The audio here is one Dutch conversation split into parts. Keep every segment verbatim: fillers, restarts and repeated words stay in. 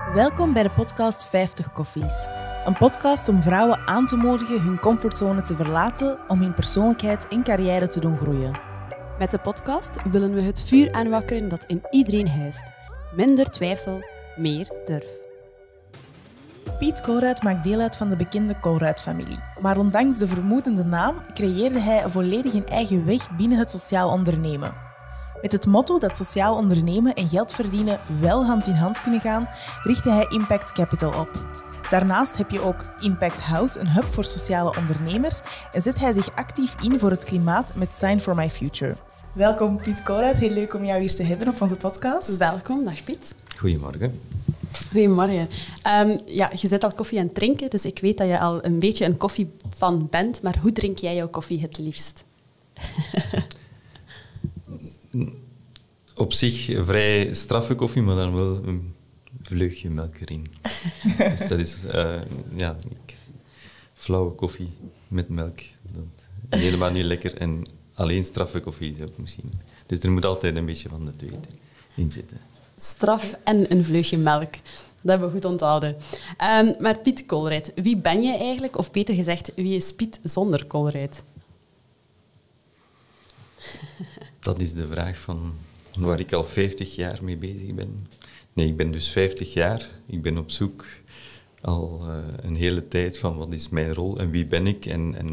Welkom bij de podcast vijftig Koffies. Een podcast om vrouwen aan te moedigen hun comfortzone te verlaten om hun persoonlijkheid en carrière te doen groeien. Met de podcast willen we het vuur aanwakkeren dat in iedereen huist. Minder twijfel, meer durf. Piet Colruyt maakt deel uit van de bekende Colruyt-familie. Maar ondanks de vermoedende naam creëerde hij volledig een eigen weg binnen het sociaal ondernemen. Met het motto dat sociaal ondernemen en geld verdienen wel hand in hand kunnen gaan, richtte hij Impact Capital op. Daarnaast heb je ook Impact House, een hub voor sociale ondernemers, en zet hij zich actief in voor het klimaat met Sign for My Future. Welkom Piet Colruyt, heel leuk om jou hier te hebben op onze podcast. Welkom, dag Piet. Goedemorgen. Goedemorgen. Um, ja, je zit al koffie aan het drinken, dus ik weet dat je al een beetje een koffiefan bent, maar hoe drink jij jouw koffie het liefst? Op zich vrij straffe koffie, maar dan wel een vleugje melk erin. Dus dat is uh, ja, ik, flauwe koffie met melk. Dat is helemaal niet lekker. En alleen straffe koffie is ook misschien. Dus er moet altijd een beetje van de twee in zitten. Straf en een vleugje melk. Dat hebben we goed onthouden. Um, maar Piet Colruyt, wie ben je eigenlijk? Of beter gezegd, wie is Piet zonder Colruyt? Dat is de vraag van waar ik al vijftig jaar mee bezig ben. Nee, ik ben dus vijftig jaar. Ik ben op zoek al uh, een hele tijd van wat is mijn rol en wie ben ik. En, en,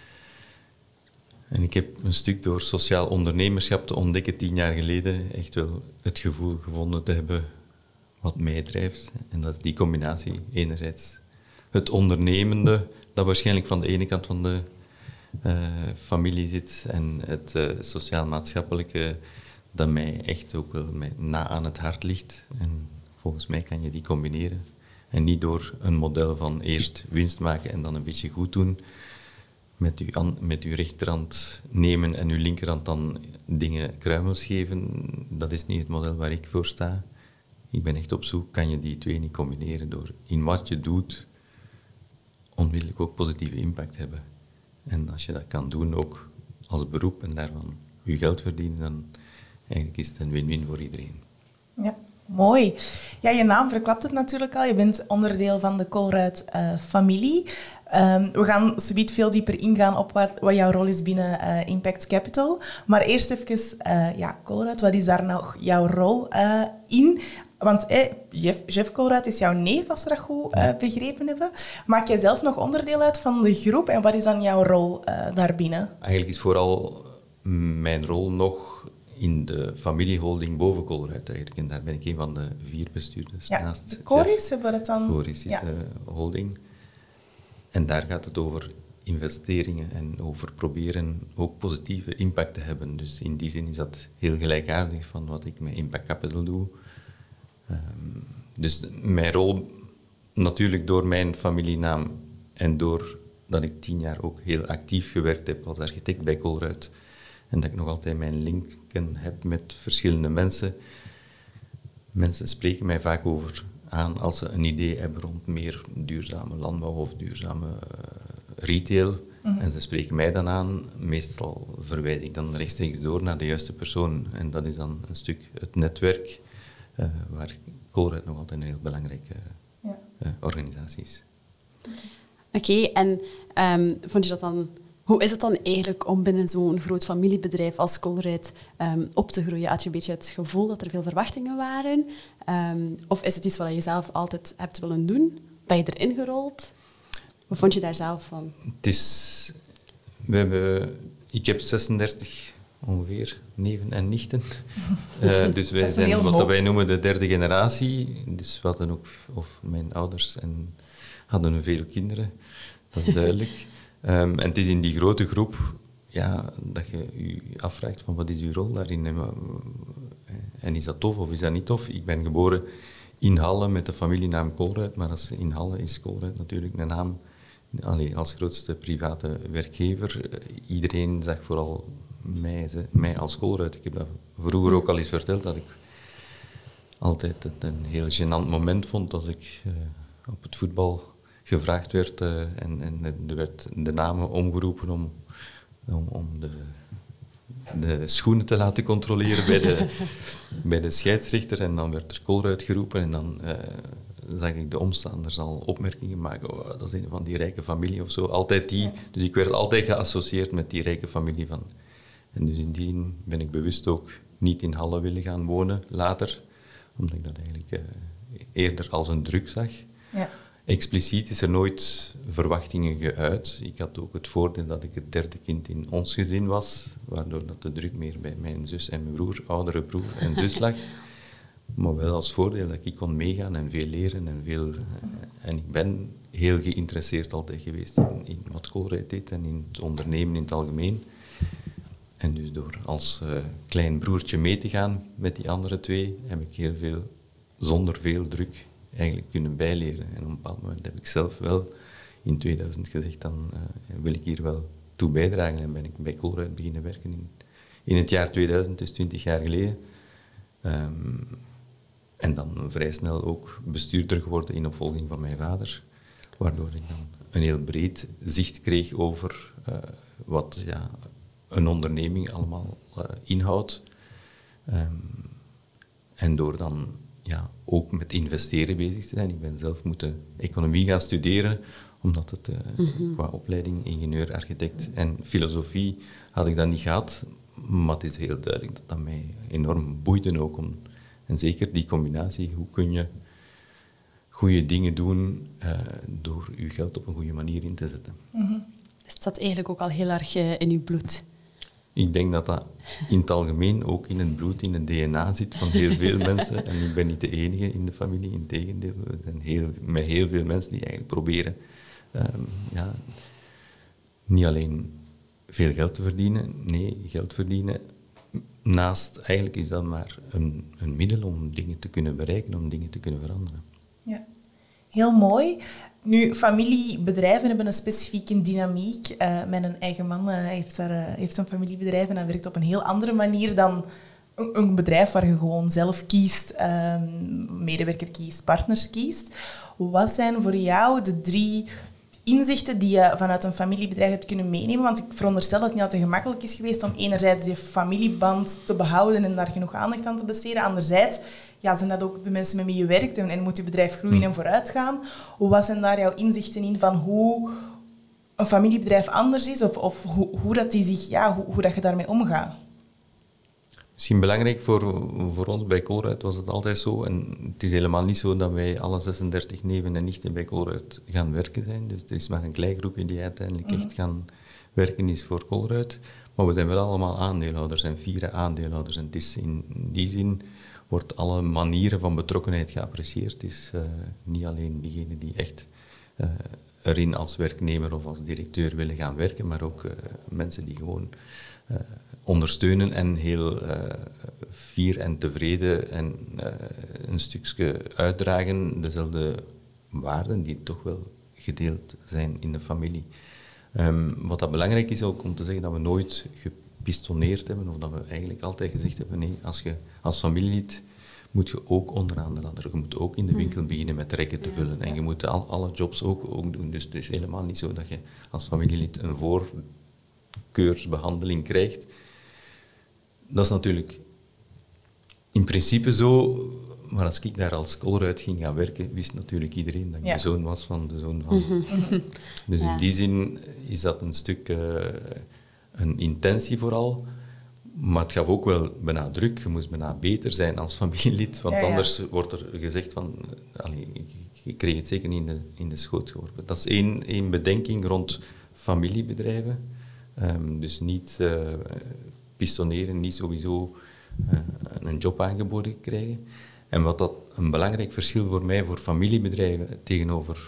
en ik heb een stuk door sociaal ondernemerschap te ontdekken tien jaar geleden echt wel het gevoel gevonden te hebben wat mij drijft. En dat is die combinatie. Enerzijds het ondernemende, dat waarschijnlijk van de ene kant van de uh, familie zit, en het uh, sociaal-maatschappelijke dat mij echt ook wel na aan het hart ligt. En volgens mij kan je die combineren. En niet door een model van eerst winst maken en dan een beetje goed doen, met uw, an, met uw rechterhand nemen en uw linkerhand dan dingen kruimels geven. Dat is niet het model waar ik voor sta. Ik ben echt op zoek, kan je die twee niet combineren door in wat je doet onmiddellijk ook positieve impact hebben. En als je dat kan doen, ook als beroep en daarvan je geld verdienen, dan eigenlijk is het een win-win voor iedereen. Ja, mooi. Ja, je naam verklapt het natuurlijk al. Je bent onderdeel van de Colruyt-familie. Uh, um, we gaan zometeen veel dieper ingaan op wat, wat jouw rol is binnen uh, Impact Capital. Maar eerst even, uh, ja, Colruyt, wat is daar nou jouw rol uh, in? Want eh, Jeff, Jeff Colruyt is jouw neef, als we dat goed uh, begrepen hebben. Maak jij zelf nog onderdeel uit van de groep en wat is dan jouw rol uh, daarbinnen? Eigenlijk is vooral mijn rol nog in de familieholding boven Colruyt eigenlijk. En daar ben ik een van de vier bestuurders. Ja, naast de Coris hebben we dat dan? Coris is ja. de holding. En daar gaat het over investeringen en over proberen ook positieve impact te hebben. Dus in die zin is dat heel gelijkaardig van wat ik met Impact Capital doe. Um, dus mijn rol, natuurlijk door mijn familienaam en door dat ik tien jaar ook heel actief gewerkt heb als architect bij Colruyt, en dat ik nog altijd mijn linken heb met verschillende mensen. Mensen spreken mij vaak over aan als ze een idee hebben rond meer duurzame landbouw of duurzame uh, retail. Mm-hmm. En ze spreken mij dan aan. Meestal verwijs ik dan rechtstreeks door naar de juiste persoon. En dat is dan een stuk het netwerk uh, waar Colruyt nog altijd een heel belangrijke ja. uh, organisatie is. Oké, okay, en um, vond je dat dan... Hoe is het dan eigenlijk om binnen zo'n groot familiebedrijf als Colruyt um, op te groeien? Had je een beetje het gevoel dat er veel verwachtingen waren? Um, of is het iets wat je zelf altijd hebt willen doen? Ben je erin gerold? Wat vond je daar zelf van? Het is... We hebben, ik heb zesendertig ongeveer neven en nichten. uh, dus wij zijn wat hoop. wij noemen de derde generatie. Dus we hadden ook... Of mijn ouders en hadden veel kinderen. Dat is duidelijk. Um, en het is in die grote groep ja, dat je je afvraagt van wat is uw rol daarin en, en is dat tof of is dat niet tof. Ik ben geboren in Halle met de familienaam Colruyt, maar als in Halle is Colruyt natuurlijk een naam allee, als grootste private werkgever. Iedereen zag vooral mij, ze, mij als Colruyt. Ik heb dat vroeger ook al eens verteld, dat ik altijd het een heel gênant moment vond als ik uh, op het voetbal gevraagd werd uh, en, en er werd de namen omgeroepen om, om, om de, de schoenen te laten controleren bij de, bij de scheidsrechter. En dan werd er Colruyt geroepen en dan uh, zag ik de omstanders al opmerkingen maken. Oh, dat is een van die rijke familie of zo. Altijd die. Dus ik werd altijd geassocieerd met die rijke familie van. En dus in die zin ben ik bewust ook niet in Halle willen gaan wonen later. Omdat ik dat eigenlijk uh, eerder als een druk zag. Ja. Expliciet is er nooit verwachtingen geuit. Ik had ook het voordeel dat ik het derde kind in ons gezin was, waardoor dat de druk meer bij mijn zus en mijn broer, oudere broer en zus lag. Maar wel als voordeel dat ik kon meegaan en veel leren. En, veel, en ik ben heel geïnteresseerd altijd geweest in, in wat Colruyt deed en in het ondernemen in het algemeen. En dus door als uh, klein broertje mee te gaan met die andere twee, heb ik heel veel, zonder veel druk, eigenlijk kunnen bijleren. En op een bepaald moment heb ik zelf wel in tweeduizend gezegd, dan uh, wil ik hier wel toe bijdragen. En ben ik bij Colruyt beginnen werken in, in het jaar tweeduizend, dus twintig jaar geleden. Um, en dan vrij snel ook bestuurder geworden in opvolging van mijn vader. Waardoor ik dan een heel breed zicht kreeg over uh, wat ja, een onderneming allemaal uh, inhoudt. Um, en door dan ja, ook met investeren bezig te zijn. Ik ben zelf moeten economie gaan studeren, omdat het uh, mm-hmm. qua opleiding, ingenieur, architect en filosofie had ik dat niet gehad. Maar het is heel duidelijk dat dat mij enorm boeide ook. Om, en zeker die combinatie, hoe kun je goede dingen doen uh, door je geld op een goede manier in te zetten. Mm-hmm. Dus het zat eigenlijk ook al heel erg uh, in uw bloed. Ik denk dat dat in het algemeen ook in het bloed, in het D N A zit van heel veel mensen. En ik ben niet de enige in de familie, integendeel. Er zijn heel, met heel veel mensen die eigenlijk proberen um, ja, niet alleen veel geld te verdienen, nee, geld verdienen. Naast, eigenlijk is dat maar een, een middel om dingen te kunnen bereiken, om dingen te kunnen veranderen. Ja, heel mooi. Nu, familiebedrijven hebben een specifieke dynamiek. Uh, mijn eigen man uh, heeft, daar, uh, heeft een familiebedrijf en dat werkt op een heel andere manier dan een, een bedrijf waar je gewoon zelf kiest, uh, medewerker kiest, partners kiest. Wat zijn voor jou de drie inzichten die je vanuit een familiebedrijf hebt kunnen meenemen? Want ik veronderstel dat het niet altijd gemakkelijk is geweest om enerzijds die familieband te behouden en daar genoeg aandacht aan te besteden. Anderzijds ja, zijn dat ook de mensen met wie je werkt en, en moet je bedrijf groeien en vooruit gaan. Wat zijn daar jouw inzichten in van hoe een familiebedrijf anders is of, of hoe, hoe, dat die zich, ja, hoe, hoe dat je daarmee omgaat? Misschien belangrijk voor, voor ons bij Colruyt was het altijd zo. En het is helemaal niet zo dat wij alle zesendertig neven en nichten bij Colruyt gaan werken zijn. Dus er is maar een klein groepje die uiteindelijk echt gaan werken is voor Colruyt. Maar we zijn wel allemaal aandeelhouders en vier aandeelhouders. En het is in die zin wordt alle manieren van betrokkenheid geapprecieerd. Het is uh, niet alleen diegenen die echt uh, erin als werknemer of als directeur willen gaan werken, maar ook uh, mensen die gewoon uh, ondersteunen en heel uh, fier en tevreden en uh, een stukje uitdragen, dezelfde waarden die toch wel gedeeld zijn in de familie. Um, wat dat belangrijk is ook om te zeggen dat we nooit gepistoneerd hebben, of dat we eigenlijk altijd gezegd hebben, nee, als je als familielid moet je ook onderaan de ladder. Je moet ook in de winkel beginnen met rekken te vullen. En je moet al, alle jobs ook, ook doen. Dus het is helemaal niet zo dat je als familielid een voorkeursbehandeling krijgt. Dat is natuurlijk in principe zo, maar als ik daar als Colruyt ging gaan werken, wist natuurlijk iedereen dat ik ja. de zoon was van de zoon van. Mm-hmm. Dus ja. in die zin is dat een stuk uh, een intentie vooral. Maar het gaf ook wel bijna druk. Je moest bijna beter zijn als familielid, want ja, ja. anders wordt er gezegd van, allee, je kreeg het zeker niet in de, in de schoot geworpen. Dat is één, één bedenking rond familiebedrijven. Um, dus niet uh, pistoneren, niet sowieso uh, een job aangeboden krijgen. En wat dat een belangrijk verschil voor mij, voor familiebedrijven tegenover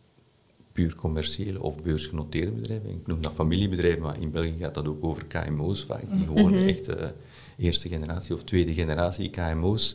puur commerciële of beursgenoteerde bedrijven. Ik noem dat familiebedrijven, maar in België gaat dat ook over K M O's vaak. Die gewoon mm-hmm. echt uh, eerste generatie of tweede generatie K M O's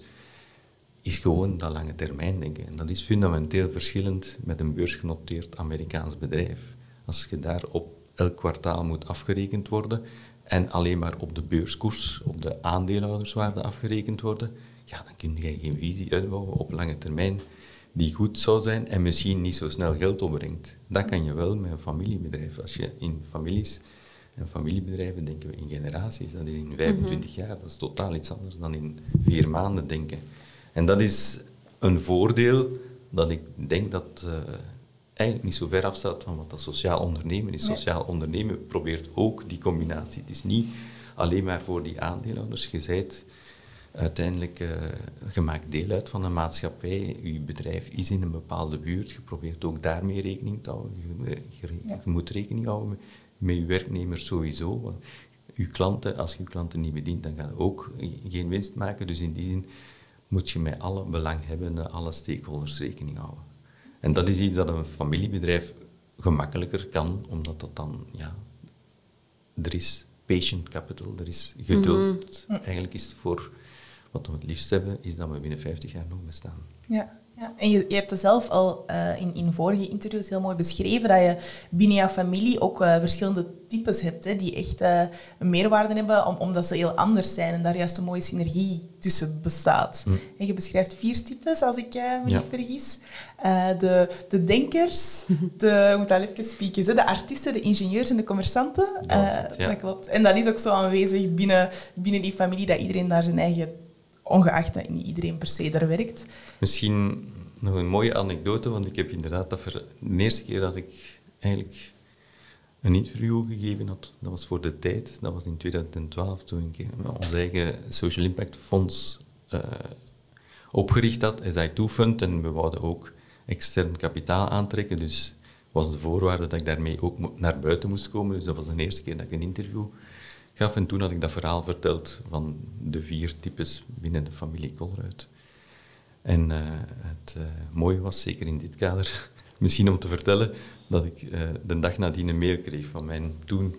is gewoon dat lange termijn denken. En dat is fundamenteel verschillend met een beursgenoteerd Amerikaans bedrijf. Als je daar op elk kwartaal moet afgerekend worden en alleen maar op de beurskoers, op de aandeelhouderswaarde afgerekend worden, ja, dan kun je geen visie uitbouwen op lange termijn die goed zou zijn en misschien niet zo snel geld opbrengt. Dat kan je wel met een familiebedrijf. Als je in families en familiebedrijven denken we in generaties, dat is in vijfentwintig mm-hmm. jaar, dat is totaal iets anders dan in vier maanden denken. En dat is een voordeel dat ik denk dat uh, eigenlijk niet zo ver afstaat van wat dat sociaal ondernemen is. Sociaal ondernemen probeert ook die combinatie. Het is niet alleen maar voor die aandeelhouders. Je zijt uiteindelijk, uh, je maakt deel uit van een maatschappij. Je bedrijf is in een bepaalde buurt. Je probeert ook daarmee rekening te houden. Je, je, je ja. moet rekening houden met, met je werknemers sowieso. Want je klanten, als je je klanten niet bedient, dan ga je ook geen winst maken. Dus in die zin moet je met alle belanghebbenden, alle stakeholders rekening houden. En dat is iets dat een familiebedrijf gemakkelijker kan, omdat dat dan, ja, er is patient capital, er is geduld. Mm-hmm. Eigenlijk is het voor wat we het liefst hebben, is dat we binnen vijftig jaar nog bestaan. Ja, ja. En je, je hebt het zelf al uh, in, in vorige interviews heel mooi beschreven, dat je binnen jouw familie ook uh, verschillende types hebt, hè, die echt uh, een meerwaarde hebben, om, omdat ze heel anders zijn en daar juist een mooie synergie tussen bestaat. Mm. En je beschrijft vier types, als ik uh, me ja. niet vergis. Uh, de, de denkers, de, ik moet dat even spieken, de artiesten, de ingenieurs en de commerçanten. Uh, dat, het, ja. dat klopt. En dat is ook zo aanwezig binnen, binnen die familie, dat iedereen daar zijn eigen... ongeacht dat niet iedereen per se daar werkt. Misschien nog een mooie anekdote, want ik heb inderdaad dat ver... de eerste keer dat ik eigenlijk een interview gegeven had, dat was voor De Tijd, dat was in tweeduizend twaalf, toen ik ons eigen Social Impact Fonds uh, opgericht had, S I two Fund, en we wouden ook extern kapitaal aantrekken, dus was de voorwaarde dat ik daarmee ook naar buiten moest komen, dus dat was de eerste keer dat ik een interview gaf. En toen had ik dat verhaal verteld van de vier types binnen de familie Colruyt. En uh, het uh, mooie was, zeker in dit kader, misschien om te vertellen, dat ik uh, de dag nadien een mail kreeg van mijn toen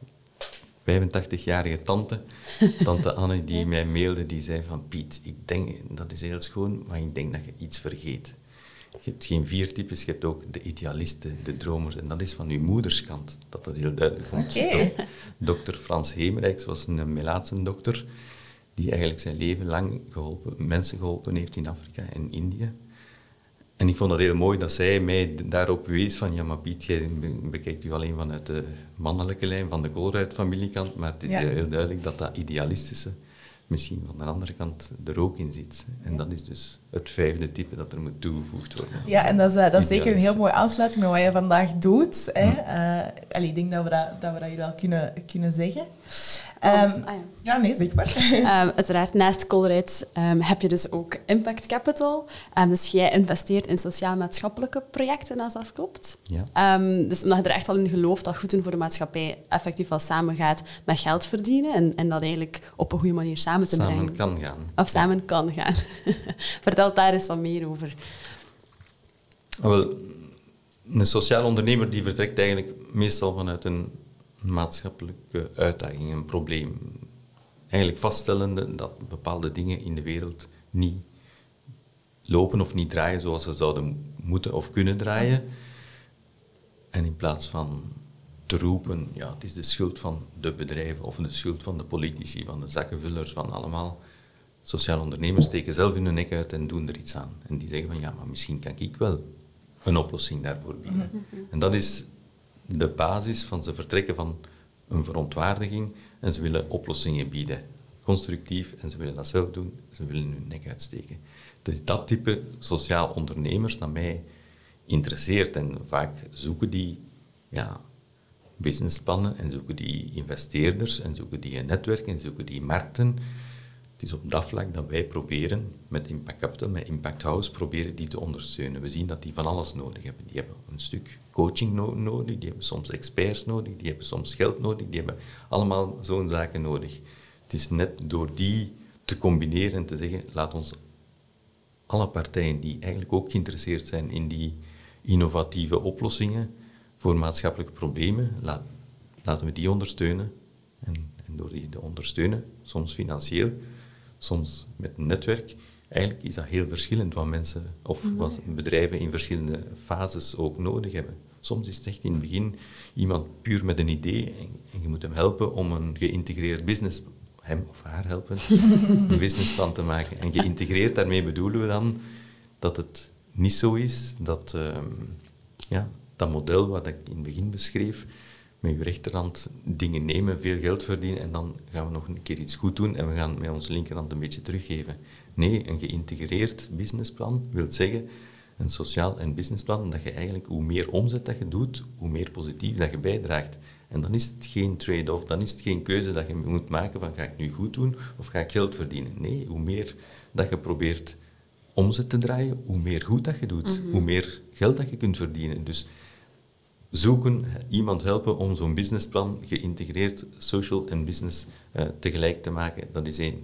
vijfentachtigjarige tante, tante Anne, die mij mailde, die zei van Piet, ik denk, dat is heel schoon, maar ik denk dat je iets vergeet. Je hebt geen vier types, je hebt ook de idealisten, de dromers. En dat is van uw moederskant, dat dat heel duidelijk komt. Okay. Dokter Frans Heemrijks was een Melaatse dokter, die eigenlijk zijn leven lang geholpen, mensen geholpen heeft in Afrika en Indië. En ik vond dat heel mooi dat zij mij daarop wees van, ja, maar Piet, jij bekijkt u alleen vanuit de mannelijke lijn van de Colruyt-familiekant, maar het is ja. heel duidelijk dat dat idealistische misschien van de andere kant er ook in zit. En dat is dus het vijfde type dat er moet toegevoegd worden. Ja, en dat is, uh, dat is zeker een heel mooie aansluiting met wat je vandaag doet. Hè. Uh, allee, ik denk dat we dat, dat we dat hier wel kunnen, kunnen zeggen. Um, Want, ah ja. ja, nee, zeg maar. Um, uiteraard, naast Colruyt um, heb je dus ook Impact Capital. Um, dus jij investeert in sociaal-maatschappelijke projecten, als dat klopt. Ja. Um, dus omdat je er echt wel in gelooft dat goed doen voor de maatschappij effectief wel samengaat met geld verdienen en, en dat eigenlijk op een goede manier samen te samen brengen. Samen kan gaan. Of samen ja. kan gaan. Vertel daar eens wat meer over. Wel, een sociaal ondernemer die vertrekt eigenlijk meestal vanuit een maatschappelijke uitdaging, een probleem. Eigenlijk vaststellende dat bepaalde dingen in de wereld niet lopen of niet draaien zoals ze zouden moeten of kunnen draaien. En in plaats van te roepen, ja, het is de schuld van de bedrijven of de schuld van de politici, van de zakkenvullers, van allemaal. Sociaal ondernemers steken zelf hun nek uit en doen er iets aan. En die zeggen van, ja, maar misschien kan ik wel een oplossing daarvoor bieden. Mm-hmm. En dat is de basis van ze vertrekken van een verontwaardiging en ze willen oplossingen bieden. Constructief, en ze willen dat zelf doen, ze willen hun nek uitsteken. Het is dat type sociaal ondernemers dat mij interesseert. En vaak zoeken die ja, businessplannen en zoeken die investeerders en zoeken die een netwerk en zoeken die markten. Het is op dat vlak dat wij proberen, met Impact Capital, met Impact House, proberen die te ondersteunen. We zien dat die van alles nodig hebben. Die hebben een stuk coaching no- nodig, die hebben soms experts nodig, die hebben soms geld nodig, die hebben allemaal zo'n zaken nodig. Het is net door die te combineren en te zeggen, laat ons alle partijen die eigenlijk ook geïnteresseerd zijn in die innovatieve oplossingen voor maatschappelijke problemen, laat, laten we die ondersteunen. En, en door die te ondersteunen, soms financieel, soms met een netwerk, eigenlijk is dat heel verschillend wat mensen of wat bedrijven in verschillende fases ook nodig hebben. Soms is het echt in het begin iemand puur met een idee en, en je moet hem helpen om een geïntegreerd business, hem of haar helpen, een businessplan te maken. En geïntegreerd, daarmee bedoelen we dan dat het niet zo is dat um, ja, dat model wat ik in het begin beschreef, met je rechterhand dingen nemen, veel geld verdienen en dan gaan we nog een keer iets goed doen en we gaan met onze linkerhand een beetje teruggeven. Nee, een geïntegreerd businessplan wil zeggen een sociaal en businessplan, dat je eigenlijk, hoe meer omzet dat je doet, hoe meer positief dat je bijdraagt. En dan is het geen trade-off, dan is het geen keuze dat je moet maken van ga ik nu goed doen of ga ik geld verdienen. Nee, hoe meer dat je probeert omzet te draaien, hoe meer goed dat je doet, mm-hmm. hoe meer geld dat je kunt verdienen. Dus zoeken, iemand helpen om zo'n businessplan geïntegreerd social en business uh, tegelijk te maken, dat is één,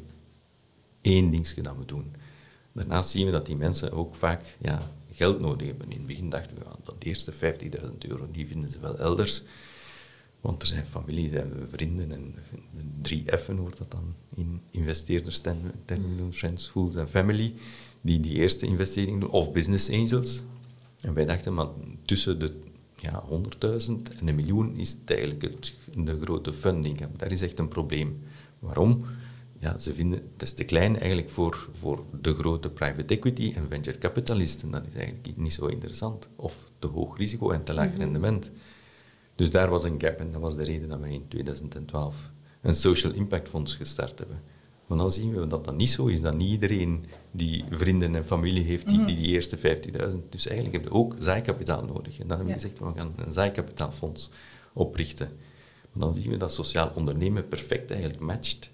één dingetje dat we doen. Daarnaast zien we dat die mensen ook vaak ja, geld nodig hebben. In het begin dachten we, ja, dat eerste vijftigduizend euro, die vinden ze wel elders. Want er zijn families, er zijn vrienden en drie F'en wordt dat dan in investeerderstermen noemen, friends, fools en family, die die eerste investering doen, of business angels. En wij dachten, maar tussen de ja, honderdduizend en een miljoen is het eigenlijk het, de grote funding. Daar is echt een probleem. Waarom? Ja, ze vinden het is te klein eigenlijk voor, voor de grote private equity en venture capitalisten. Dat is eigenlijk niet zo interessant. Of te hoog risico en te laag mm-hmm. rendement. Dus daar was een gap en dat was de reden dat wij in tweeduizend twaalf een social impact fonds gestart hebben. Maar dan zien we dat dat niet zo is, dat niet iedereen die vrienden en familie heeft die die, die eerste vijftigduizend. Dus eigenlijk heb je ook zaaikapitaal nodig. En dan hebben we ja. gezegd, we gaan een zaaikapitaalfonds oprichten. Maar dan zien we dat sociaal ondernemen perfect eigenlijk matcht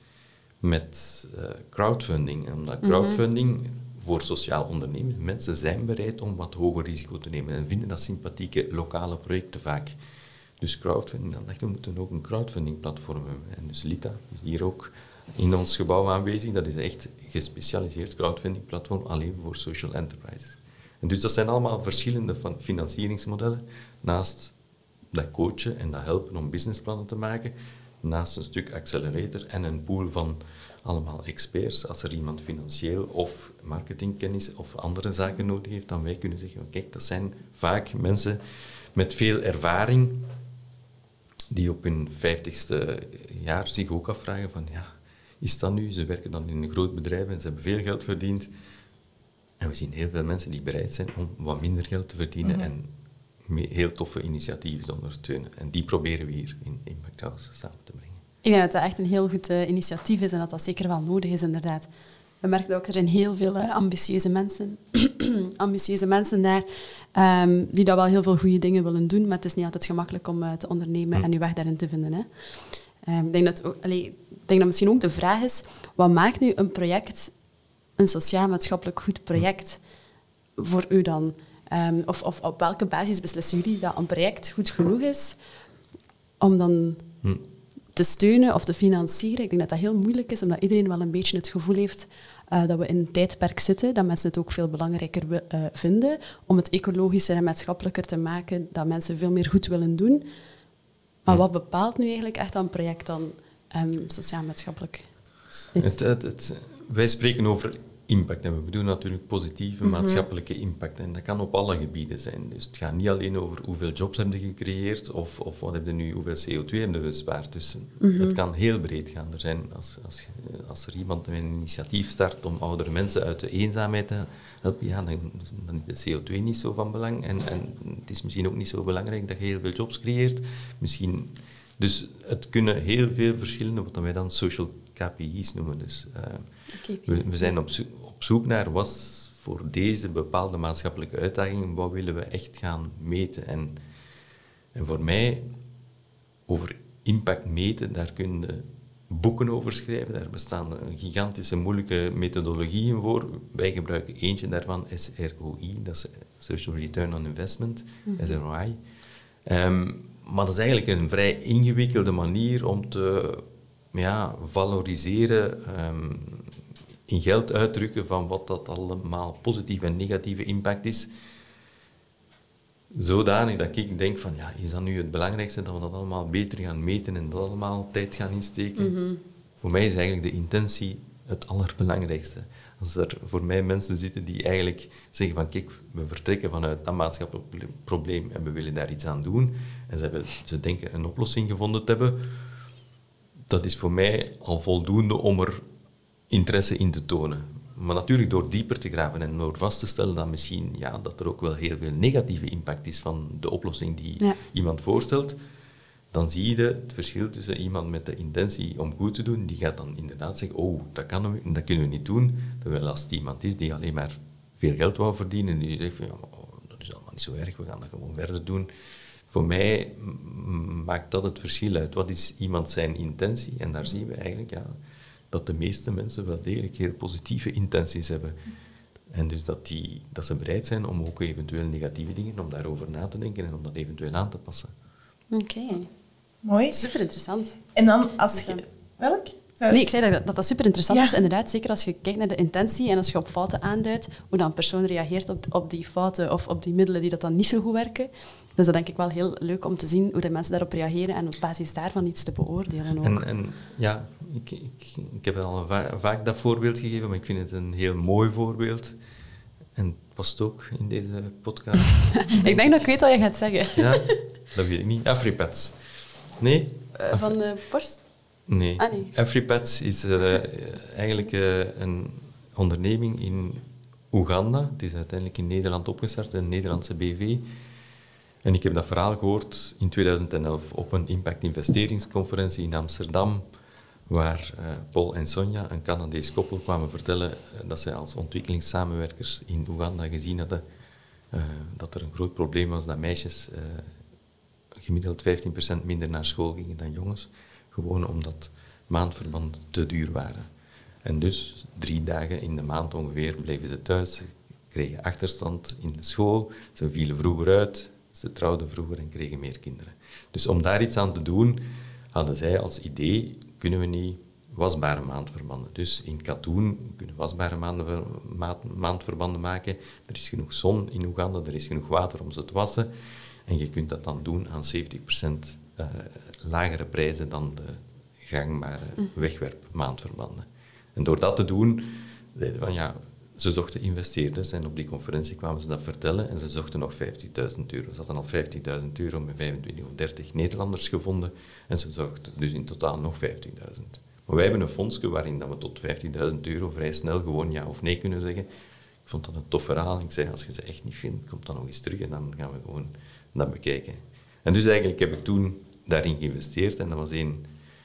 met uh, crowdfunding. En omdat crowdfunding mm-hmm. voor sociaal ondernemen, mensen zijn bereid om wat hoger risico te nemen en vinden dat sympathieke lokale projecten vaak. Dus crowdfunding, dan dachten we, we moeten ook een crowdfunding-platform hebben. En dus Lita is hier ook in ons gebouw aanwezig. Dat is echt een gespecialiseerd crowdfunding-platform alleen voor social enterprises. En dus dat zijn allemaal verschillende financieringsmodellen. Naast dat coachen en dat helpen om businessplannen te maken, naast een stuk accelerator en een pool van allemaal experts. Als er iemand financieel of marketingkennis of andere zaken nodig heeft, dan wij kunnen zeggen, kijk, dat zijn vaak mensen met veel ervaring die op hun vijftigste jaar zich ook afvragen van, ja, is dat nu? Ze werken dan in een groot bedrijf en ze hebben veel geld verdiend. En we zien heel veel mensen die bereid zijn om wat minder geld te verdienen mm-hmm. en heel toffe initiatieven te ondersteunen. En die proberen we hier in Impact House samen te brengen. Ik denk dat dat echt een heel goed uh, initiatief is en dat dat zeker wel nodig is, inderdaad. We merken ook, er zijn heel veel uh, ambitieuze mensen, ambitieuze mensen daar, um, die dat wel heel veel goede dingen willen doen, maar het is niet altijd gemakkelijk om uh, te ondernemen mm. en je weg daarin te vinden. Hè. Um, ik denk dat, ook, allee, ik denk dat misschien ook de vraag is, wat maakt nu een project, een sociaal-maatschappelijk goed project, voor u dan? Um, of, of op welke basis beslissen jullie dat een project goed genoeg is om dan mm. te steunen of te financieren? Ik denk dat dat heel moeilijk is, omdat iedereen wel een beetje het gevoel heeft uh, dat we in een tijdperk zitten, dat mensen het ook veel belangrijker uh, vinden om het ecologischer en maatschappelijker te maken, dat mensen veel meer goed willen doen. Maar wat bepaalt nu eigenlijk echt een project dan um, sociaal-maatschappelijk? Het, het, het, wij spreken over impact en we bedoelen natuurlijk positieve mm-hmm. maatschappelijke impact. En dat kan op alle gebieden zijn. Dus het gaat niet alleen over hoeveel jobs hebben we gecreëerd of, of wat hebben we nu, hoeveel C O twee hebben we bespaard. Dus mm-hmm. het kan heel breed gaan. Er zijn, als, als, als er iemand met een initiatief start om oudere mensen uit de eenzaamheid te helpen, ja, dan, dan is de C O twee niet zo van belang. En, en het is misschien ook niet zo belangrijk dat je heel veel jobs creëert. Misschien, dus het kunnen heel veel verschillende, wat wij dan social K P I's noemen. Dus, uh, okay. we, we zijn op zoek, op zoek naar wat voor deze bepaalde maatschappelijke uitdagingen, wat willen we echt gaan meten. En, en voor mij, over impact meten, daar kun je boeken over schrijven. Daar bestaan gigantische moeilijke methodologieën voor. Wij gebruiken eentje daarvan, S R O I, dat is Social Return on Investment, mm-hmm. S R O I. Um, maar dat is eigenlijk een vrij ingewikkelde manier om te ja, valoriseren, um, in geld uitdrukken van wat dat allemaal positieve en negatieve impact is. Zodanig dat ik denk van, ja, is dat nu het belangrijkste, dat we dat allemaal beter gaan meten en dat allemaal tijd gaan insteken? Mm-hmm. Voor mij is eigenlijk de intentie het allerbelangrijkste. Als er voor mij mensen zitten die eigenlijk zeggen van, kijk, we vertrekken vanuit dat maatschappelijk probleem en we willen daar iets aan doen, en ze, hebben, ze denken een oplossing gevonden te hebben, dat is voor mij al voldoende om er interesse in te tonen. Maar natuurlijk door dieper te graven en door vast te stellen dat misschien ja, dat er ook wel heel veel negatieve impact is van de oplossing die ja. iemand voorstelt, dan zie je het verschil tussen iemand met de intentie om goed te doen, die gaat dan inderdaad zeggen, oh, dat, kan we, dat kunnen we niet doen. Terwijl als het iemand is die alleen maar veel geld wou verdienen. En die zegt van, ja, oh, dat is allemaal niet zo erg, we gaan dat gewoon verder doen. Voor mij m- maakt dat het verschil uit. Wat is iemand zijn intentie? En daar zien we eigenlijk ja, dat de meeste mensen wel degelijk heel positieve intenties hebben. En dus dat, die, dat ze bereid zijn om ook eventueel negatieve dingen, om daarover na te denken en om dat eventueel aan te passen. Oké, okay. Mooi. Super interessant. En dan als je... Welk? Nee, ik zei dat dat, dat super interessant Ja. is, inderdaad. Zeker als je kijkt naar de intentie en als je op fouten aanduidt, hoe dan een persoon reageert op, op die fouten of op die middelen die dat dan niet zo goed werken. Dus dat denk ik wel heel leuk om te zien hoe de mensen daarop reageren en op basis daarvan iets te beoordelen ook. En, en ja, ik, ik, ik heb al va- vaak dat voorbeeld gegeven, maar ik vind het een heel mooi voorbeeld. En het past ook in deze podcast. Ik denk dat ik weet wat je gaat zeggen. Ja, dat weet ik niet. Afripets. Nee? Uh, van de borst? Nee. Ah, nee. Afripets is uh, eigenlijk uh, een onderneming in Oeganda. Het is uiteindelijk in Nederland opgestart, een Nederlandse B V. En ik heb dat verhaal gehoord in tweeduizend elf op een impact-investeringsconferentie in Amsterdam, waar uh, Paul en Sonja, een Canadees koppel, kwamen vertellen uh, dat zij als ontwikkelingssamenwerkers in Oeganda gezien hadden uh, dat er een groot probleem was dat meisjes uh, gemiddeld vijftien procent minder naar school gingen dan jongens, gewoon omdat maandverbanden te duur waren. En dus drie dagen in de maand ongeveer bleven ze thuis, ze kregen achterstand in de school, ze vielen vroeger uit, ze trouwden vroeger en kregen meer kinderen. Dus om daar iets aan te doen, hadden zij als idee, kunnen we niet wasbare maandverbanden. Dus in katoen kunnen we wasbare maanden, maand, maandverbanden maken. Er is genoeg zon in Oeganda, er is genoeg water om ze te wassen. En je kunt dat dan doen aan zeventig procent uh, lagere prijzen dan de gangbare wegwerpmaandverbanden. En door dat te doen, zeiden van ja, ze zochten investeerders en op die conferentie kwamen ze dat vertellen en ze zochten nog vijftigduizend euro. Ze hadden al vijftigduizend euro met vijfentwintig of dertig Nederlanders gevonden en ze zochten dus in totaal nog vijftigduizend. Maar wij hebben een fondsje waarin dat we tot vijftigduizend euro vrij snel gewoon ja of nee kunnen zeggen. Ik vond dat een tof verhaal. Ik zei, als je ze echt niet vindt, kom dan nog eens terug en dan gaan we gewoon dat bekijken. En dus eigenlijk heb ik toen daarin geïnvesteerd en dat was één...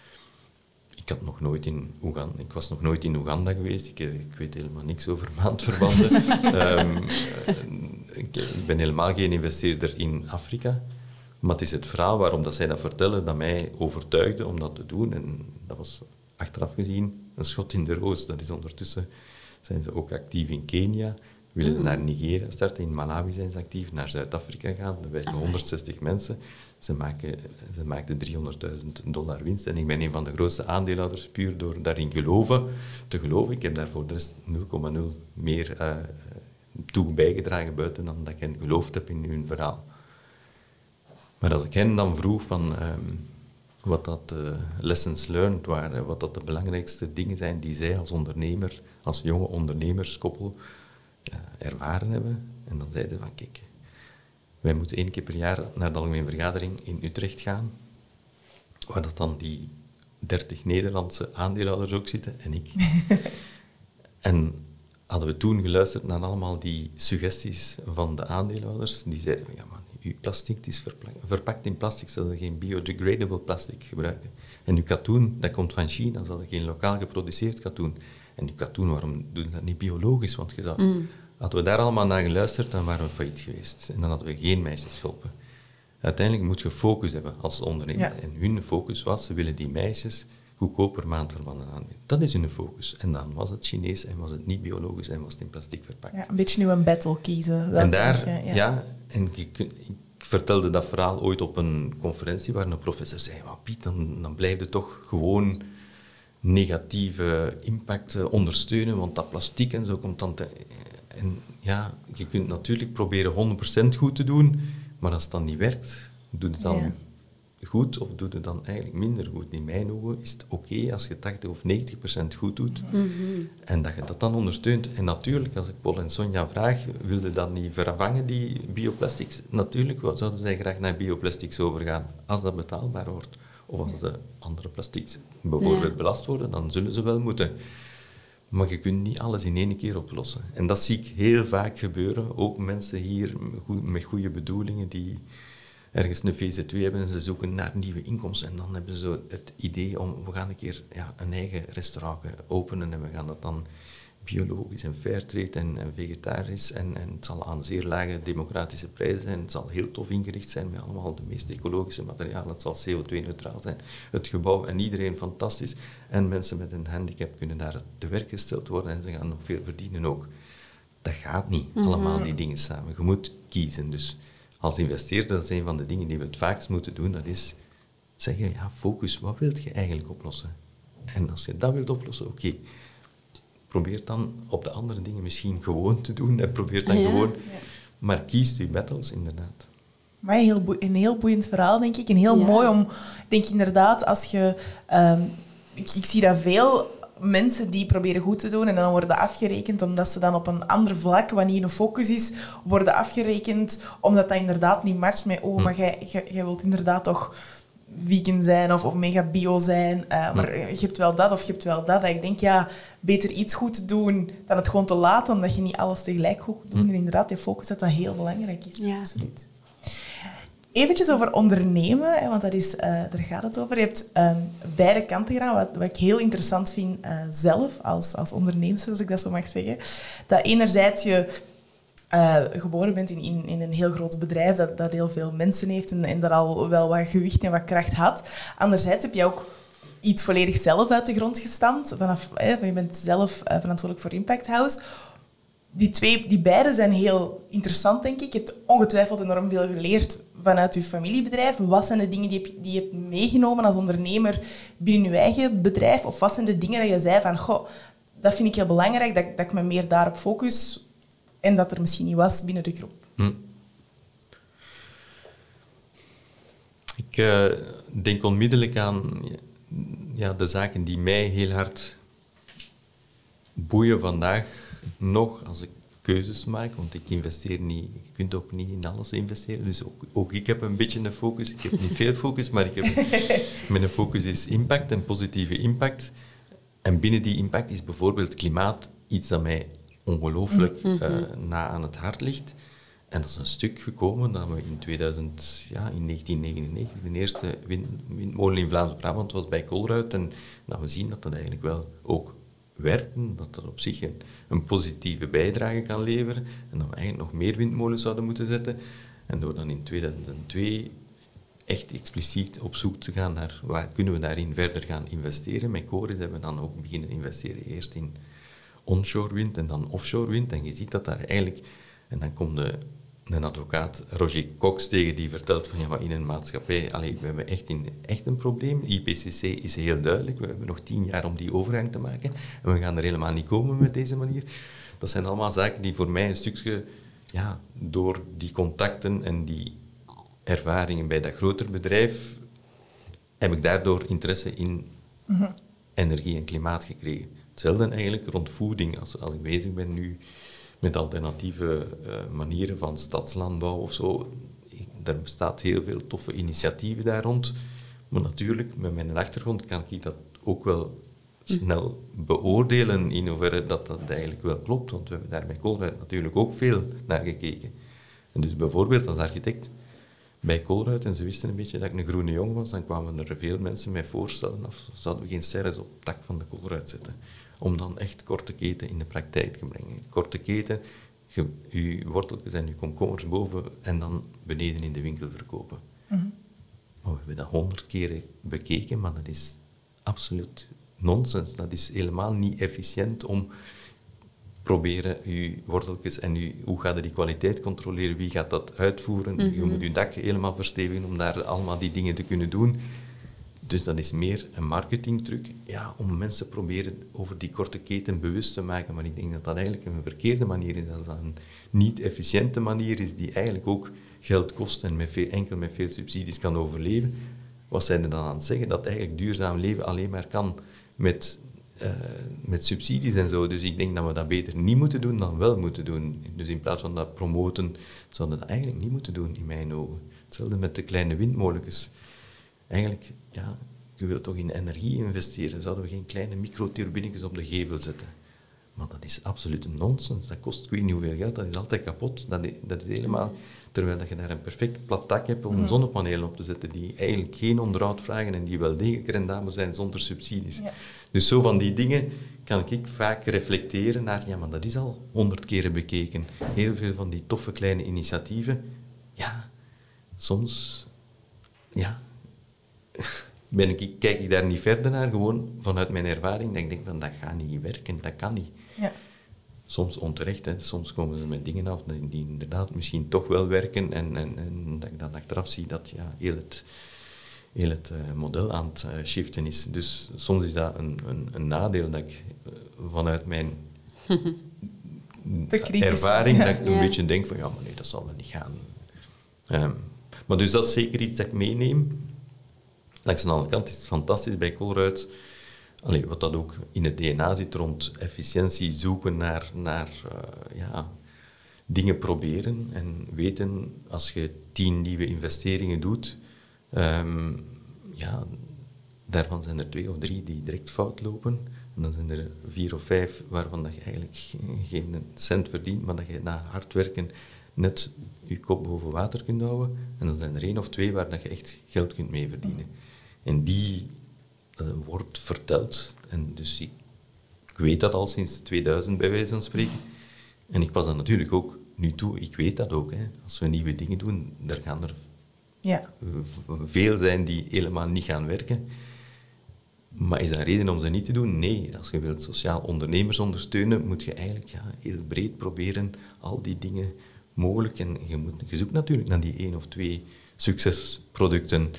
Ik had nog nooit in Oeganda, ik was nog nooit in Oeganda geweest. Ik, ik weet helemaal niks over maandverbanden. um, ik, ik ben helemaal geen investeerder in Afrika. Maar het is het verhaal waarom dat zij dat vertellen dat mij overtuigde om dat te doen. En dat was achteraf gezien een schot in de roos. Dat is ondertussen zijn ze ook actief in Kenia. Willen ze naar Nigeria starten. In Malawi zijn ze actief. Naar Zuid-Afrika gaan. Daar werken honderdzestig mensen. Ze maken, ze maakten driehonderdduizend dollar winst. En ik ben een van de grootste aandeelhouders puur door daarin geloven, te geloven. Ik heb daar voor de rest nul komma nul meer uh, toe bijgedragen buiten dan dat ik hen geloofd heb in hun verhaal. Maar als ik hen dan vroeg van um, wat dat uh, lessons learned waren, wat dat de belangrijkste dingen zijn die zij als ondernemer, als jonge ondernemerskoppel uh, ervaren hebben. En dan zeiden ze van kijk, wij moeten één keer per jaar naar de algemene vergadering in Utrecht gaan, waar dat dan die dertig Nederlandse aandeelhouders ook zitten en ik. En hadden we toen geluisterd naar allemaal die suggesties van de aandeelhouders, die zeiden van ja man, uw plastic is verpakt in plastic, zullen we geen biodegradable plastic gebruiken. En uw katoen, dat komt van China, zullen we geen lokaal geproduceerd katoen. En uw katoen, waarom doen we dat niet biologisch? Want je zou... Mm. Hadden we daar allemaal naar geluisterd, dan waren we failliet geweest. En dan hadden we geen meisjes geholpen. Uiteindelijk moet je focus hebben als ondernemer. Ja. En hun focus was, ze willen die meisjes goedkoper maandverbanden aanbieden. Dat is hun focus. En dan was het Chinees en was het niet biologisch en was het in plastic verpakt. Ja, een beetje nu een battle kiezen. En daar, je, ja. ja, en je kun, ik vertelde dat verhaal ooit op een conferentie waar een professor zei, maar Piet, dan, dan blijf je toch gewoon negatieve impact ondersteunen, want dat plastic en zo komt dan te... En ja, je kunt natuurlijk proberen honderd procent goed te doen, maar als het dan niet werkt, doe het dan ja. goed of doe het dan eigenlijk minder goed. In mijn ogen is het oké okay als je tachtig of negentig procent goed doet mm-hmm. en dat je dat dan ondersteunt. En natuurlijk, als ik Paul en Sonja vraag, wil je dat niet vervangen, die bioplastics? Natuurlijk zouden zij graag naar bioplastics overgaan, als dat betaalbaar wordt. Of als de andere plastics bijvoorbeeld ja. belast worden, dan zullen ze wel moeten. Maar je kunt niet alles in één keer oplossen. En dat zie ik heel vaak gebeuren. Ook mensen hier met goede bedoelingen die ergens een V Z W hebben en ze zoeken naar nieuwe inkomsten. En dan hebben ze het idee om, we gaan een keer ja, een eigen restaurant openen en we gaan dat dan biologisch en fairtrade en, en vegetarisch. En, en het zal aan zeer lage democratische prijzen zijn. Het zal heel tof ingericht zijn met allemaal de meest ecologische materialen. Het zal C O twee neutraal zijn. Het gebouw en iedereen fantastisch. En mensen met een handicap kunnen daar te werk gesteld worden en ze gaan nog veel verdienen ook. Dat gaat niet, mm-hmm. allemaal die dingen samen. Je moet kiezen. Dus als investeerder, dat is een van de dingen die we het vaakst moeten doen, dat is zeggen, ja, focus, wat wil je eigenlijk oplossen? En als je dat wilt oplossen, oké. Okay. Probeer dan op de andere dingen misschien gewoon te doen. En probeer dan ja, gewoon... Ja. Maar kies je battles, inderdaad. Maar een heel, boe- een heel boeiend verhaal, denk ik. En heel ja. mooi om... Ik denk inderdaad, als je... Um, ik, ik zie dat veel mensen die proberen goed te doen en dan worden afgerekend omdat ze dan op een ander vlak, wat niet een focus is, worden afgerekend omdat dat inderdaad niet matcht met oh, maar jij, jij, jij wilt inderdaad toch vegan zijn of, of mega bio zijn, uh, maar je hebt wel dat of je hebt wel dat. Dat ik denk, ja, beter iets goed te doen dan het gewoon te laten, omdat je niet alles tegelijk goed moet doen. En inderdaad, die focus, dat dat heel belangrijk is. Ja. Absoluut. Eventjes over ondernemen, hè, want dat is, uh, daar gaat het over. Je hebt um, beide kanten gedaan, wat, wat ik heel interessant vind uh, zelf, als, als onderneemster, als ik dat zo mag zeggen. Dat enerzijds je uh, geboren bent in, in, in een heel groot bedrijf, dat, dat heel veel mensen heeft en, en dat al wel wat gewicht en wat kracht had. Anderzijds heb je ook iets volledig zelf uit de grond gestampt. Vanaf, hè, je bent zelf uh, verantwoordelijk voor Impact House. Die, twee, die beide zijn heel interessant, denk ik. Je hebt ongetwijfeld enorm veel geleerd vanuit je familiebedrijf. Wat zijn de dingen die je, die je hebt meegenomen als ondernemer binnen je eigen bedrijf? Of wat zijn de dingen dat je zei van, goh, dat vind ik heel belangrijk, dat, dat ik me meer daarop focus en dat er misschien niet was binnen de groep? Hm. Ik uh, denk onmiddellijk aan ja, de zaken die mij heel hard boeien vandaag nog, als ik keuzes maak, want ik investeer niet, je kunt ook niet in alles investeren, dus ook, ook ik heb een beetje een focus. Ik heb niet veel focus, maar ik heb, mijn focus is impact en positieve impact. En binnen die impact is bijvoorbeeld klimaat iets dat mij ongelooflijk mm-hmm. uh, na aan het hart ligt. En dat is een stuk gekomen dat we in, tweeduizend, ja, in negentien negenennegentig de eerste wind, windmolen in Vlaams-Brabant was bij Colruyt. En dat we zien dat dat eigenlijk wel ook werken, dat dat op zich een, een positieve bijdrage kan leveren en dat we eigenlijk nog meer windmolens zouden moeten zetten. En door dan in tweeduizend twee echt expliciet op zoek te gaan naar waar kunnen we daarin verder gaan investeren. Met Coris hebben we dan ook beginnen investeren eerst in onshore wind en dan offshore wind. En je ziet dat daar eigenlijk... En dan komt de, een advocaat, Roger Cox, tegen die vertelt van ja, maar in een maatschappij, allee, we hebben echt, in, echt een probleem. I P C C is heel duidelijk. We hebben nog tien jaar om die overgang te maken. En we gaan er helemaal niet komen met deze manier. Dat zijn allemaal zaken die voor mij een stukje, ja, door die contacten en die ervaringen bij dat groter bedrijf, heb ik daardoor interesse in mm-hmm. energie en klimaat gekregen. Hetzelfde eigenlijk rond voeding. Als, als ik bezig ben nu met alternatieve uh, manieren van stadslandbouw of zo. Er bestaat heel veel toffe initiatieven daar rond. Maar natuurlijk, met mijn achtergrond kan ik dat ook wel snel beoordelen in hoeverre dat, dat eigenlijk wel klopt. Want we hebben daar bij Colruyt natuurlijk ook veel naar gekeken. En dus bijvoorbeeld als architect bij Colruyt, en ze wisten een beetje dat ik een groene jongen was, dan kwamen er veel mensen mij voorstellen of zouden we geen serres op het dak van de Colruyt zetten. Om dan echt korte keten in de praktijk te brengen. Korte keten, je, je worteltjes en je komkommers boven en dan beneden in de winkel verkopen. Mm-hmm. Maar we hebben dat honderd keren bekeken, maar dat is absoluut nonsens. Dat is helemaal niet efficiënt om proberen je worteltjes en je, hoe gaat je die kwaliteit controleren, wie gaat dat uitvoeren. Mm-hmm. Je moet je dak helemaal verstevigen om daar allemaal die dingen te kunnen doen. Dus dat is meer een marketingtruc, ja, om mensen proberen over die korte keten bewust te maken. Maar ik denk dat dat eigenlijk een verkeerde manier is. Dat dat een niet-efficiënte manier is die eigenlijk ook geld kost en met veel, enkel met veel subsidies kan overleven. Wat zijn er dan aan het zeggen? Dat eigenlijk duurzaam leven alleen maar kan met, uh, met subsidies en zo. Dus ik denk dat we dat beter niet moeten doen dan wel moeten doen. Dus in plaats van dat promoten, zouden we dat eigenlijk niet moeten doen, in mijn ogen. Hetzelfde met de kleine windmolens. Eigenlijk, ja, je wilt toch in energie investeren. Zouden we geen kleine microturbinetjes op de gevel zetten? Maar dat is absoluut nonsens. Dat kost ik weet niet hoeveel geld, dat is altijd kapot. Dat is, dat is helemaal... Terwijl dat je daar een perfect plat dak hebt om zonnepanelen op te zetten, die eigenlijk geen onderhoud vragen en die wel degelijk rendabel zijn zonder subsidies. Ja. Dus zo van die dingen kan ik vaak reflecteren naar, ja, maar dat is al honderd keren bekeken. Heel veel van die toffe kleine initiatieven, ja, soms, ja, ben ik, kijk ik daar niet verder naar, gewoon vanuit mijn ervaring, dat ik denk, van, dat gaat niet werken, dat kan niet. Ja. Soms onterecht, hè. Soms komen ze met dingen af die, die inderdaad misschien toch wel werken en, en, en dat ik dan achteraf zie dat ja, heel het, heel het uh, model aan het uh, shiften is. Dus soms is dat een, een, een nadeel dat ik uh, vanuit mijn ervaring, ja. dat ik een ja. beetje denk van ja, maar nee, dat zal wel niet gaan. Um, maar dus dat is zeker iets dat ik meeneem. Langs de andere kant is het fantastisch bij Colruyt. Allee, wat dat ook in het D N A zit rond efficiëntie, zoeken naar, naar uh, ja, dingen proberen en weten, als je tien nieuwe investeringen doet, um, ja, daarvan zijn er twee of drie die direct fout lopen. En dan zijn er vier of vijf waarvan dat je eigenlijk geen cent verdient, maar dat je na hard werken net je kop boven water kunt houden. En dan zijn er één of twee waar dat je echt geld kunt mee verdienen. En die uh, wordt verteld. En dus ik, ik weet dat al sinds tweeduizend, bij wijze van spreken. En ik pas dat natuurlijk ook nu toe. Ik weet dat ook. Hè. Als we nieuwe dingen doen, er gaan er ja. veel zijn die helemaal niet gaan werken. Maar is dat een reden om ze niet te doen? Nee. Als je wilt sociaal ondernemers ondersteunen, moet je eigenlijk ja, heel breed proberen al die dingen mogelijk. En je, moet, je zoekt natuurlijk naar die één of twee succesproducten.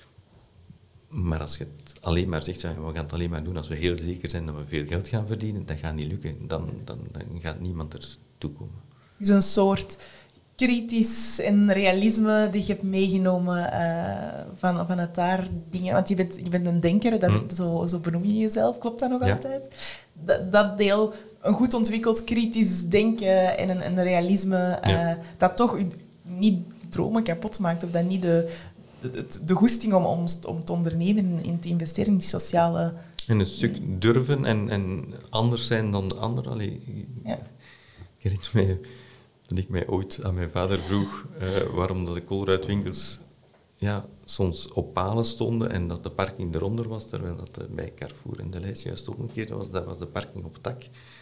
Maar als je het alleen maar zegt, ja, we gaan het alleen maar doen als we heel zeker zijn dat we veel geld gaan verdienen, dat gaat niet lukken. Dan, dan, dan gaat niemand ertoe komen. Dus een soort kritisch en realisme die je hebt meegenomen uh, van, vanuit daar dingen. Want je bent, je bent een denker, dat, hmm. zo, zo benoem je jezelf, klopt dat nog ja. altijd? Dat, dat deel, een goed ontwikkeld kritisch denken en een, een realisme, uh, ja. dat toch u niet dromen kapot maakt, of dat niet de, de, de goesting om, om, om te ondernemen en te investeren in die sociale... En een stuk durven en, en anders zijn dan de ander. Allee, ja. Ik herinner mij dat ik mij ooit aan mijn vader vroeg uh, waarom dat de Colruyt-winkels ja, soms op palen stonden en dat de parking eronder was, terwijl dat uh, bij Carrefour en de lijst juist omgekeerd was. Dat was de parking op het dak.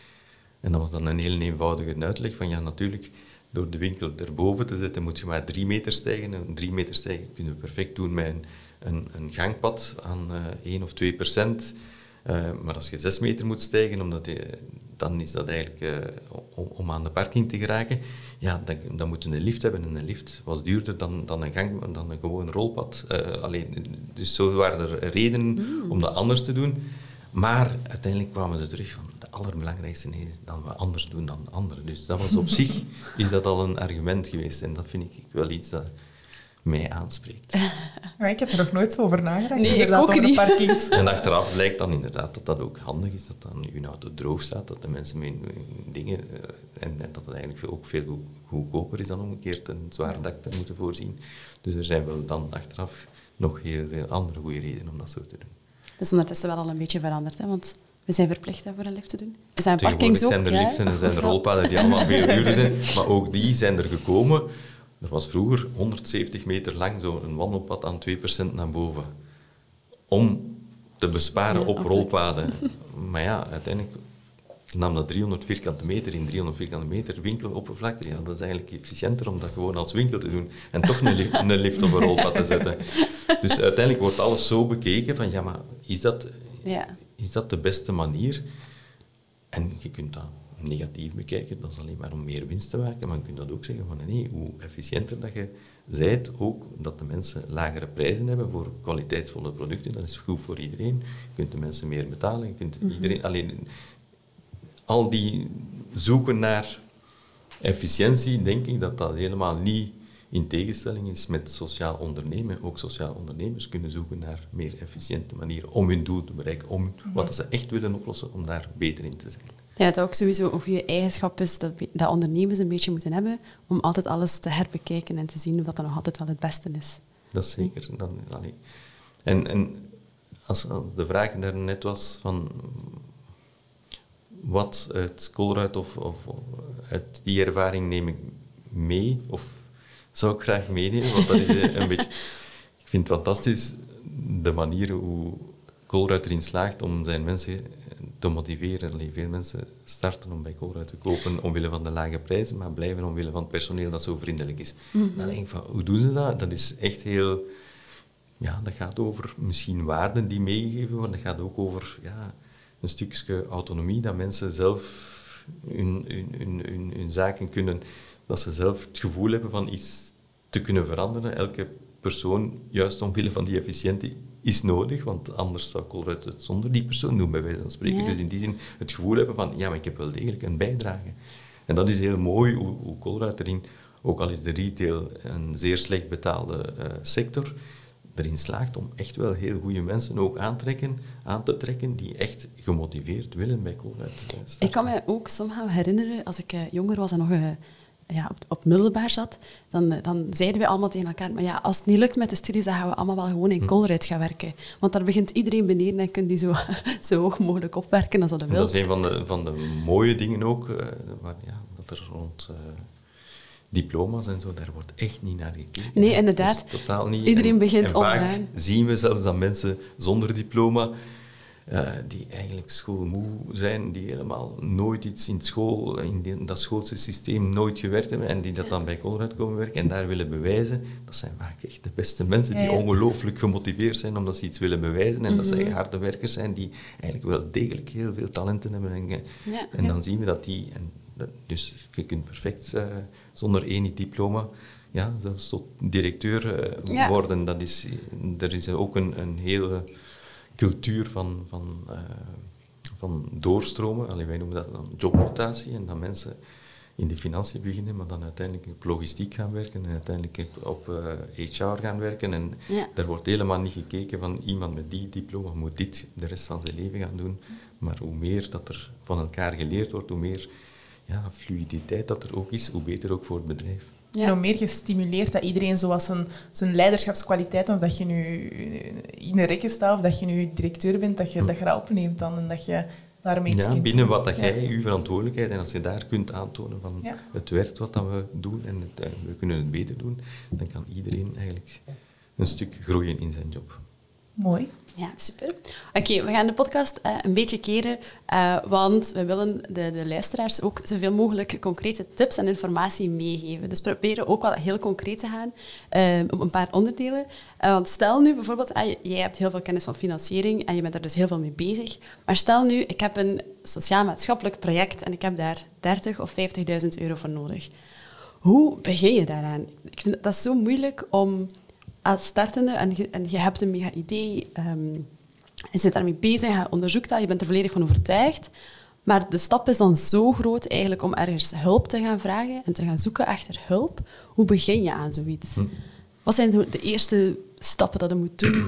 En dat was dan een heel eenvoudige uitleg van ja, natuurlijk, door de winkel erboven te zetten moet je maar drie meter stijgen. En drie meter stijgen kunnen we perfect doen met een, een, een gangpad aan uh, één of twee procent. Uh, maar als je zes meter moet stijgen, omdat je, dan is dat eigenlijk uh, om, om aan de parking te geraken. Ja, dan, dan moet je een lift hebben. En een lift was duurder dan, dan een gang, dan een gewoon rolpad. Uh, alleen, dus zo waren er redenen mm. om dat anders te doen. Maar uiteindelijk kwamen ze terug van het allerbelangrijkste is dat we anders doen dan de anderen. Dus dat was op zich is dat al een argument geweest. En dat vind ik wel iets dat mij aanspreekt. Maar ik heb er nog nooit zo over nagedacht. Nee, ik ook niet. Parkings. En achteraf blijkt dan inderdaad dat dat ook handig is, dat dan je auto droog staat, dat de mensen met dingen... En dat het eigenlijk ook veel goedkoper is dan omgekeerd een zwaar dak te moeten voorzien. Dus er zijn wel dan achteraf nog heel veel andere goede redenen om dat zo te doen. Dat is ondertussen wel al een beetje veranderd, hè? Want we zijn verplicht hè, voor een lift te doen. Er zijn parkings ook. Zijn er liften en zijn er rolpaden die allemaal veel duurder zijn, maar ook die zijn er gekomen. Er was vroeger honderdzeventig meter lang zo'n wandelpad aan twee procent naar boven. Om te besparen ja, op okay. rolpaden. Maar ja, uiteindelijk nam dat driehonderd vierkante meter in driehonderd vierkante meter winkeloppervlakte. Ja, dat is eigenlijk efficiënter om dat gewoon als winkel te doen. En toch een, li- een lift op een rolpad te zetten. Dus uiteindelijk wordt alles zo bekeken van, ja, maar is dat, ja. is dat de beste manier? En je kunt dat negatief bekijken, dat is alleen maar om meer winst te maken, maar je kunt dat ook zeggen van nee, hoe efficiënter dat je zijt, ook dat de mensen lagere prijzen hebben voor kwaliteitsvolle producten, dat is goed voor iedereen. Je kunt de mensen meer betalen, je kunt mm-hmm. iedereen... Alleen, al die zoeken naar efficiëntie, denk ik dat dat helemaal niet in tegenstelling is met sociaal ondernemen. Ook sociaal ondernemers kunnen zoeken naar meer efficiënte manieren om hun doel te bereiken, om mm-hmm. wat ze echt willen oplossen, om daar beter in te zijn. Ja, het ook sowieso een goede eigenschap is dat, dat ondernemers een beetje moeten hebben om altijd alles te herbekijken en te zien of dat dan nog altijd wel het beste is. Dat is zeker. Dan, allee. En, en als, als de vraag daarnet was van wat uit Colruyt of, of uit die ervaring neem ik mee, of zou ik graag meenemen, want dat is een beetje... Ik vind het fantastisch de manier hoe Colruyt erin slaagt om zijn mensen te motiveren. Allee, veel mensen starten om bij Colruyt te kopen omwille van de lage prijzen, maar blijven omwille van het personeel dat zo vriendelijk is. Mm-hmm. Dan denk ik van, hoe doen ze dat? Dat is echt heel... Ja, dat gaat over misschien waarden die meegegeven worden. Dat gaat ook over ja, een stukje autonomie, dat mensen zelf hun, hun, hun, hun, hun zaken kunnen... Dat ze zelf het gevoel hebben van iets te kunnen veranderen. Elke persoon, juist omwille van die efficiëntie, is nodig, want anders zou Colruyt het zonder die persoon doen, bij wijze van spreken. Ja. Dus in die zin het gevoel hebben van, ja, maar ik heb wel degelijk een bijdrage. En dat is heel mooi, hoe, hoe Colruyt erin, ook al is de retail een zeer slecht betaalde uh, sector, erin slaagt om echt wel heel goede mensen ook aantrekken, aan te trekken, die echt gemotiveerd willen bij Colruyt starten. Ik kan me ook somehow herinneren, als ik uh, jonger was en nog... Uh, Ja, op, op middelbaar zat, dan, dan zeiden we allemaal tegen elkaar, maar ja, als het niet lukt met de studies, dan gaan we allemaal wel gewoon in Colruyt gaan werken. Want daar begint iedereen beneden en kunt die zo, zo hoog mogelijk opwerken als dat wil. Dat is een van de, van de mooie dingen ook, uh, waar, ja, dat er rond uh, diploma's en zo, daar wordt echt niet naar gekeken. Nee, inderdaad. Totaal niet. Iedereen en, begint en onderaan. Vaak zien we zelfs dat mensen zonder diploma, Uh, die eigenlijk schoolmoe zijn, die helemaal nooit iets in school, in, die, in dat schoolse systeem nooit gewerkt hebben en die dat dan bij Colruyt komen werken en daar willen bewijzen. Dat zijn vaak echt de beste mensen die ja, ja. ongelooflijk gemotiveerd zijn omdat ze iets willen bewijzen en mm-hmm. dat zij harde werkers zijn die eigenlijk wel degelijk heel veel talenten hebben. En, ja, en dan ja. zien we dat die... En, dus je kunt perfect uh, zonder één diploma ja, zelfs tot directeur uh, ja. worden. Dat is, er is ook een, een hele... cultuur van, van, uh, van doorstromen. Allee, wij noemen dat dan jobrotatie. En dat mensen in de financiën beginnen, maar dan uiteindelijk op logistiek gaan werken en uiteindelijk op uh, H R gaan werken. En ja. daar wordt helemaal niet gekeken van iemand met die diploma moet dit de rest van zijn leven gaan doen. Maar hoe meer dat er van elkaar geleerd wordt, hoe meer ja, fluiditeit dat er ook is, hoe beter ook voor het bedrijf. Ja. En hoe meer gestimuleerd dat iedereen zoals zijn, zijn leiderschapskwaliteiten, of dat je nu in een rekken staat, of dat je nu directeur bent, dat je, hm. dat je dat opneemt dan en dat je daarmee iets ja, kunt binnen doen. wat dat jij, je verantwoordelijkheid, en als je daar kunt aantonen van ja. het werkt wat dat we doen en het, we kunnen het beter doen, dan kan iedereen eigenlijk een stuk groeien in zijn job. Mooi. Ja, super. Oké, okay, we gaan de podcast uh, een beetje keren, uh, want we willen de, de luisteraars ook zoveel mogelijk concrete tips en informatie meegeven. Dus we proberen ook wel heel concreet te gaan uh, op een paar onderdelen. Uh, want stel nu bijvoorbeeld, uh, jij hebt heel veel kennis van financiering en je bent er dus heel veel mee bezig. Maar stel nu, ik heb een sociaal-maatschappelijk project en ik heb daar dertig of vijftigduizend euro voor nodig. Hoe begin je daaraan? Ik vind dat zo moeilijk om... als startende en je, en je hebt een mega idee, um, je zit daarmee bezig, je onderzoekt dat, je bent er volledig van overtuigd, maar de stap is dan zo groot eigenlijk om ergens hulp te gaan vragen en te gaan zoeken achter hulp. Hoe begin je aan zoiets? Hm. Wat zijn de eerste stappen dat je moet doen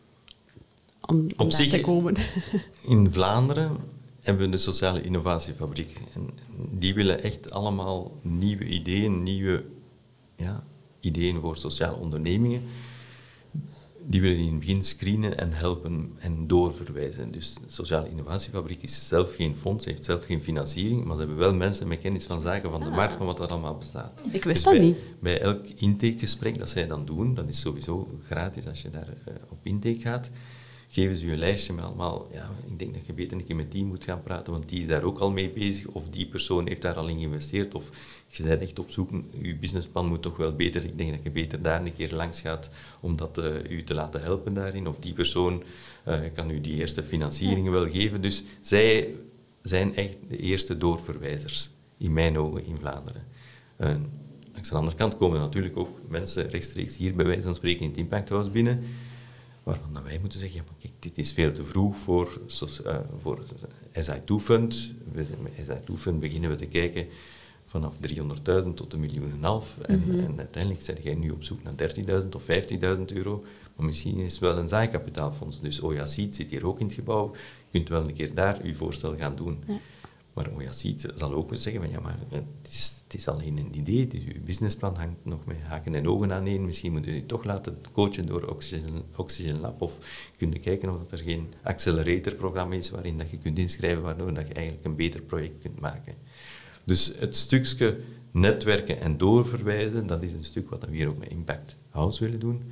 om, om daar te komen? In Vlaanderen hebben we de Sociale Innovatiefabriek. En die willen echt allemaal nieuwe ideeën, nieuwe... Ja, ideeën voor sociale ondernemingen, die willen in het begin screenen en helpen en doorverwijzen. Dus de Sociale Innovatiefabriek is zelf geen fonds, heeft zelf geen financiering, maar ze hebben wel mensen met kennis van zaken van de ah. markt, van wat er allemaal bestaat. Ik wist dus dat bij, niet. Bij elk intakegesprek dat zij dan doen, dat is sowieso gratis als je daar uh, op intake gaat, geven ze je een lijstje met allemaal, ja, ik denk dat je beter een keer met die moet gaan praten, want die is daar ook al mee bezig, of die persoon heeft daar al in geïnvesteerd, of je bent echt op zoek, je businessplan moet toch wel beter, ik denk dat je beter daar een keer langs gaat, om dat uh, u te laten helpen daarin, of die persoon uh, kan u die eerste financieringen wel geven. Dus zij zijn echt de eerste doorverwijzers, in mijn ogen, in Vlaanderen. Uh, langs de andere kant komen natuurlijk ook mensen rechtstreeks hier, bij wijze van spreken, in het Impact House binnen, waarvan dan wij moeten zeggen, ja, maar kijk, dit is veel te vroeg voor, uh, voor S I two Fund. Met S I two Fund beginnen we te kijken vanaf driehonderdduizend tot een miljoen en een half. En, mm-hmm. en uiteindelijk ben jij nu op zoek naar dertigduizend of vijftigduizend euro. Maar misschien is het wel een zaaikapitaalfonds. Dus Oyaseed zit hier ook in het gebouw. Je kunt wel een keer daar je voorstel gaan doen. Ja. Maar Oyaseed zal ook zeggen, van, ja, maar het is, het is alleen een idee. Het is, uw businessplan hangt nog met haken en ogen aan één. Misschien moet u je toch laten coachen door Oxygen, Oxygen Lab. Of kun je kijken of er geen acceleratorprogramma is waarin dat je kunt inschrijven, waardoor dat je eigenlijk een beter project kunt maken. Dus het stukje netwerken en doorverwijzen, dat is een stuk wat we hier ook met Impact House willen doen.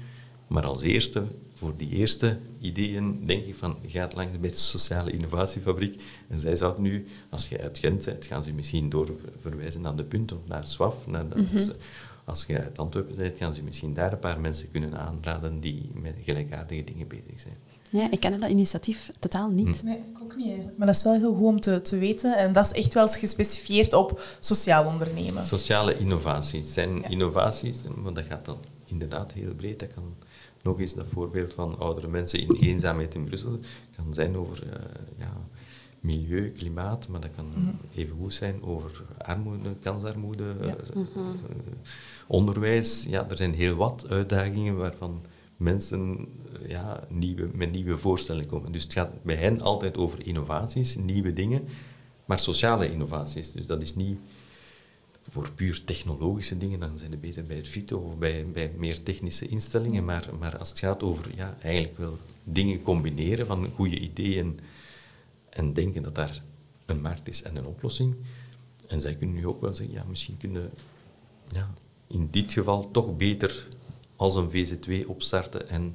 Maar als eerste, voor die eerste ideeën, denk ik van, ga het langs bij de Sociale Innovatiefabriek. En zij zouden nu, als je uit Gent bent, gaan ze je misschien doorverwijzen naar De Punt of naar S W A F. Naar de, mm-hmm. Als je uit Antwerpen bent, gaan ze misschien daar een paar mensen kunnen aanraden die met gelijkaardige dingen bezig zijn. Ja, ik ken dat initiatief totaal niet. Nee, ik ook niet eigenlijk. Maar dat is wel heel goed om te, te weten. En dat is echt wel gespecifieerd op sociaal ondernemen. Sociale innovaties zijn ja. innovaties, maar dat gaat dan inderdaad heel breed. Dat kan nog eens dat voorbeeld van oudere mensen in eenzaamheid in Brussel. kan zijn over uh, ja, milieu, klimaat, maar dat kan mm-hmm. even goed zijn over armoede, kansarmoede, ja. uh, mm-hmm. uh, onderwijs. Ja, er zijn heel wat uitdagingen waarvan mensen ja, nieuwe, met nieuwe voorstellen komen. Dus het gaat bij hen altijd over innovaties, nieuwe dingen, maar sociale innovaties. Dus dat is niet voor puur technologische dingen, dan zijn ze beter bij het fito of bij, bij meer technische instellingen. Maar, maar als het gaat over ja, eigenlijk wel dingen combineren van goede ideeën en denken dat daar een markt is en een oplossing. En zij kunnen nu ook wel zeggen, ja, misschien kunnen ja, in dit geval toch beter als een V Z W opstarten en,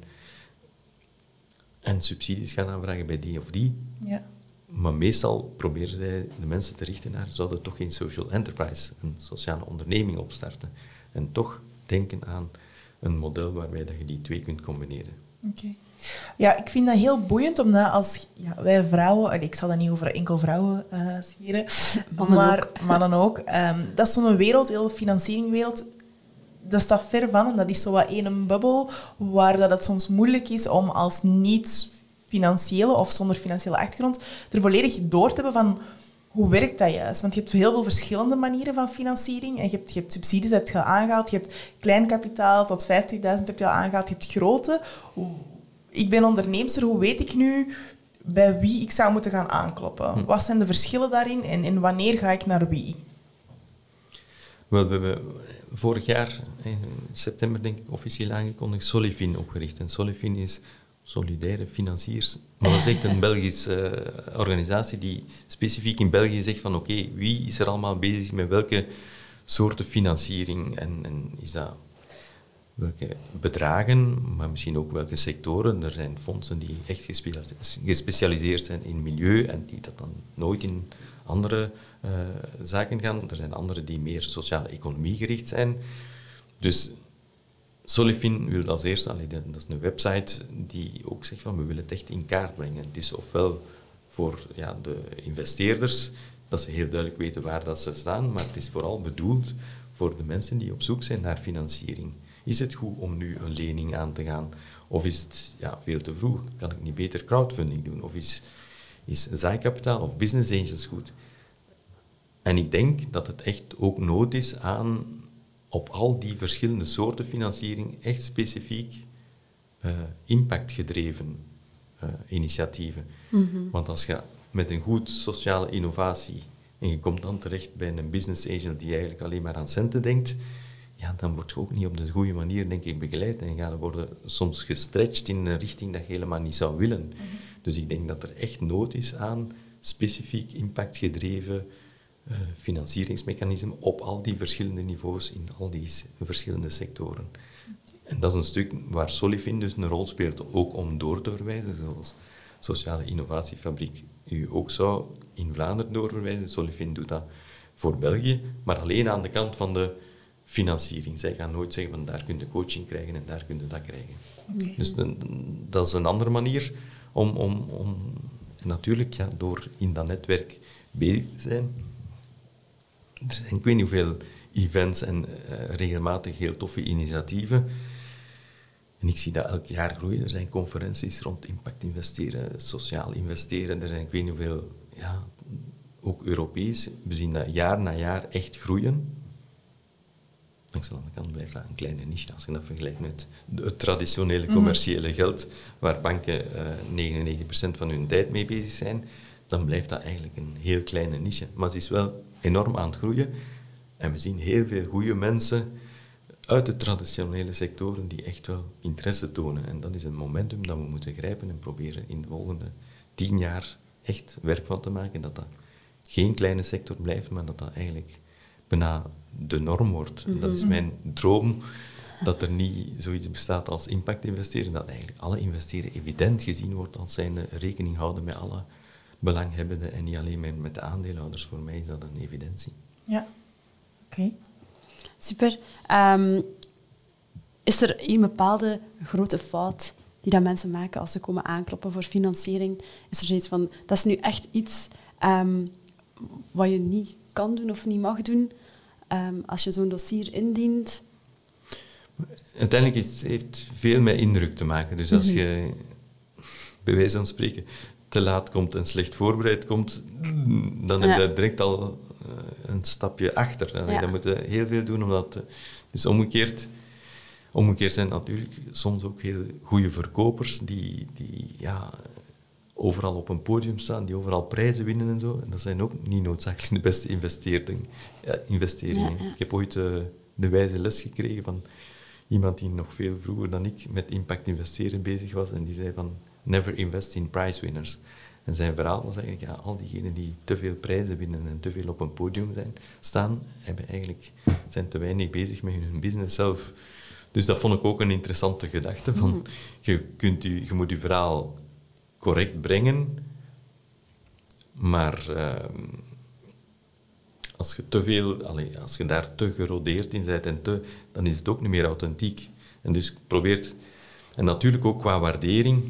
en subsidies gaan aanvragen bij die of die. Ja. Maar meestal proberen zij de mensen te richten naar, zouden toch geen social enterprise, een sociale onderneming opstarten. En toch denken aan een model waarbij dat je die twee kunt combineren. Oké. Okay. Ja, ik vind dat heel boeiend, omdat als ja, wij vrouwen, ik zal dat niet over enkel vrouwen uh, scheren, mannen maar ook. mannen ook. Um, dat is zo'n wereld, heel financieringswereld, dat staat ver van en dat is zo wat één bubbel waar dat het soms moeilijk is om als niet financiële of zonder financiële achtergrond er volledig door te hebben van hoe werkt dat juist? Want je hebt heel veel verschillende manieren van financiering. En je hebt, je hebt subsidies, heb je al aangehaald. Je hebt klein kapitaal, tot vijftigduizend heb je al aangehaald. Je hebt grote. Ik ben onderneemster, hoe weet ik nu bij wie ik zou moeten gaan aankloppen? Hm. Wat zijn de verschillen daarin en, en wanneer ga ik naar wie? Wel, we hebben vorig jaar, in september denk ik, officieel aangekondigd Solifin opgericht. En Solifin is Solidaire Financiers. Maar dat is echt een Belgische uh, organisatie die specifiek in België zegt van oké, okay, wie is er allemaal bezig met welke soorten financiering en, en is dat welke bedragen, maar misschien ook welke sectoren. Er zijn fondsen die echt gespecialiseerd zijn in milieu en die dat dan nooit in andere uh, zaken gaan. Er zijn andere die meer sociale economie gericht zijn. Dus Solifin wil als eerste, allee, dat is een website die ook zegt van we willen het echt in kaart brengen. Het is ofwel voor ja, de investeerders, dat ze heel duidelijk weten waar dat ze staan, maar het is vooral bedoeld voor de mensen die op zoek zijn naar financiering. Is het goed om nu een lening aan te gaan? Of is het ja, veel te vroeg? Kan ik niet beter crowdfunding doen? Of is, is zijkapitaal of business angels goed? En ik denk dat het echt ook nood is aan op al die verschillende soorten financiering echt specifiek uh, impactgedreven uh, initiatieven. Mm-hmm. Want als je met een goed sociale innovatie en je komt dan terecht bij een business angel die eigenlijk alleen maar aan centen denkt, ja, dan word je ook niet op de goede manier, denk ik, begeleid en ga je worden soms gestretched in een richting dat je helemaal niet zou willen. Mm-hmm. Dus ik denk dat er echt nood is aan specifiek impactgedreven Uh, financieringsmechanismen op al die verschillende niveaus in al die verschillende sectoren. En dat is een stuk waar Solifin dus een rol speelt, ook om door te verwijzen, zoals Sociale Innovatiefabriek u ook zou in Vlaanderen doorverwijzen. Solifin doet dat voor België, maar alleen aan de kant van de financiering. Zij gaan nooit zeggen van daar kun je coaching krijgen en daar kun je dat krijgen. Okay. Dus de, dat is een andere manier om, om, om en natuurlijk ja, door in dat netwerk bezig te zijn. Er zijn ik weet niet hoeveel events en uh, regelmatig heel toffe initiatieven. En ik zie dat elk jaar groeien. Er zijn conferenties rond impact investeren, sociaal investeren. Er zijn ik weet niet hoeveel, ja, ook Europees. We zien dat jaar na jaar echt groeien. Langs de andere kant blijft dat een kleine niche. Als je dat vergelijkt met het traditionele commerciële geld, waar banken uh, negenennegentig procent van hun tijd mee bezig zijn, dan blijft dat eigenlijk een heel kleine niche. Maar het is wel enorm aan het groeien. En we zien heel veel goede mensen uit de traditionele sectoren die echt wel interesse tonen. En dat is een momentum dat we moeten grijpen en proberen in de volgende tien jaar echt werk van te maken. Dat dat geen kleine sector blijft, maar dat dat eigenlijk bijna de norm wordt. Mm-hmm. Dat is mijn droom dat er niet zoiets bestaat als impact investeren, dat eigenlijk alle investeren evident gezien wordt als zijnde rekening houden met alle belanghebbenden en niet alleen met, met de aandeelhouders. Voor mij is dat een evidentie. Ja, oké. Okay. Super. Um, is er een bepaalde grote fout die dat mensen maken als ze komen aankloppen voor financiering? Is er zoiets van, dat is nu echt iets um, wat je niet kan doen of niet mag doen um, als je zo'n dossier indient? Uiteindelijk is, heeft het veel met indruk te maken. Dus als je, bij wijze van spreken, te laat komt en slecht voorbereid komt, dan heb je ja. direct al uh, een stapje achter. Ja. Dan moet je heel veel doen om dat... Dus omgekeerd, omgekeerd zijn natuurlijk soms ook heel goede verkopers die, die ja, overal op een podium staan, die overal prijzen winnen en zo. En dat zijn ook niet noodzakelijk de beste investeringen. Ja, investeringen. Ja, ja. Ik heb ooit uh, de wijze les gekregen van iemand die nog veel vroeger dan ik met impact investeren bezig was en die zei van never invest in prize winners. En zijn verhaal was eigenlijk, ja, al diegenen die te veel prijzen winnen en te veel op een podium zijn, staan, hebben eigenlijk, zijn te weinig bezig met hun business zelf. Dus dat vond ik ook een interessante gedachte. Van, mm. je, kunt u, je moet je verhaal correct brengen, maar uh, als je te veel, allez, als je daar te gerodeerd in bent en te, dan is het ook niet meer authentiek. En dus probeert, en natuurlijk ook qua waardering,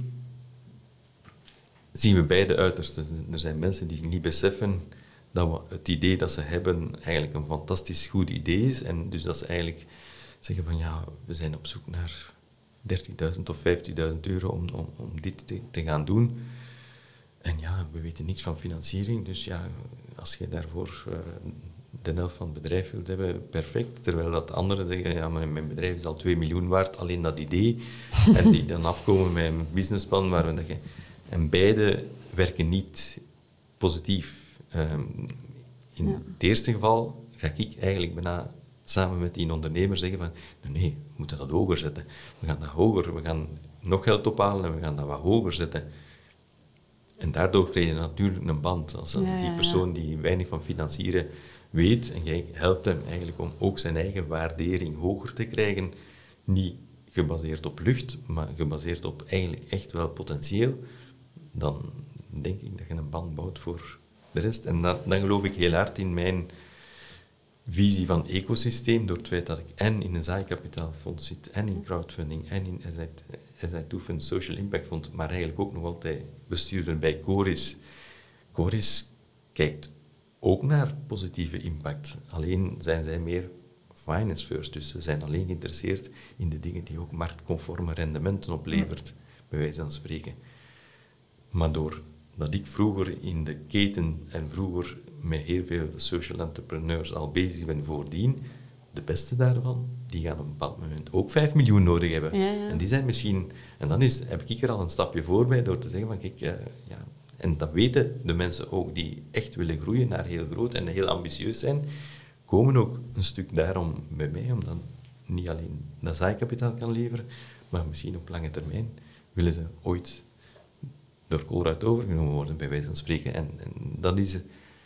zien we beide uitersten. Er zijn mensen die niet beseffen dat we het idee dat ze hebben eigenlijk een fantastisch goed idee is. En dus dat ze eigenlijk zeggen van ja, we zijn op zoek naar dertigduizend of vijftigduizend euro om, om, om dit te, te gaan doen. En ja, we weten niks van financiering. Dus ja, als je daarvoor uh, de helft van het bedrijf wilt hebben, perfect. Terwijl dat anderen zeggen, ja, maar mijn bedrijf is al twee miljoen waard, alleen dat idee. En die dan afkomen met een businessplan waar we dat je... En beide werken niet positief. Um, in ja. het eerste geval ga ik eigenlijk bijna samen met die ondernemer zeggen van nee, nee, we moeten dat hoger zetten. We gaan dat hoger, we gaan nog geld ophalen en we gaan dat wat hoger zetten. En daardoor krijg je natuurlijk een band. Als, als ja, die persoon die weinig van financieren weet en jij helpt hem eigenlijk om ook zijn eigen waardering hoger te krijgen, niet gebaseerd op lucht, maar gebaseerd op eigenlijk echt wel potentieel, dan denk ik dat je een band bouwt voor de rest. En dat, dan geloof ik heel hard in mijn visie van ecosysteem, door het feit dat ik en in een zaaikapitaalfonds zit, en in crowdfunding, en in S I two Fund Social Impact Fonds, maar eigenlijk ook nog altijd bestuurder bij Coris. Coris kijkt ook naar positieve impact. Alleen zijn zij meer finance first, dus ze zijn alleen geïnteresseerd in de dingen die ook marktconforme rendementen oplevert, bij wijze van spreken. Maar doordat ik vroeger in de keten en vroeger met heel veel social entrepreneurs al bezig ben voordien, de beste daarvan, die gaan op een bepaald moment ook vijf miljoen nodig hebben. Ja, ja. En die zijn misschien... En dan is, heb ik er al een stapje voor bij door te zeggen van kijk, uh, ja... En dat weten de mensen ook die echt willen groeien naar heel groot en heel ambitieus zijn, komen ook een stuk daarom bij mij, omdat niet alleen dat zaaikapitaal kan leveren, maar misschien op lange termijn willen ze ooit door Colruyt overgenomen worden, bij wijze van spreken. En, en dat is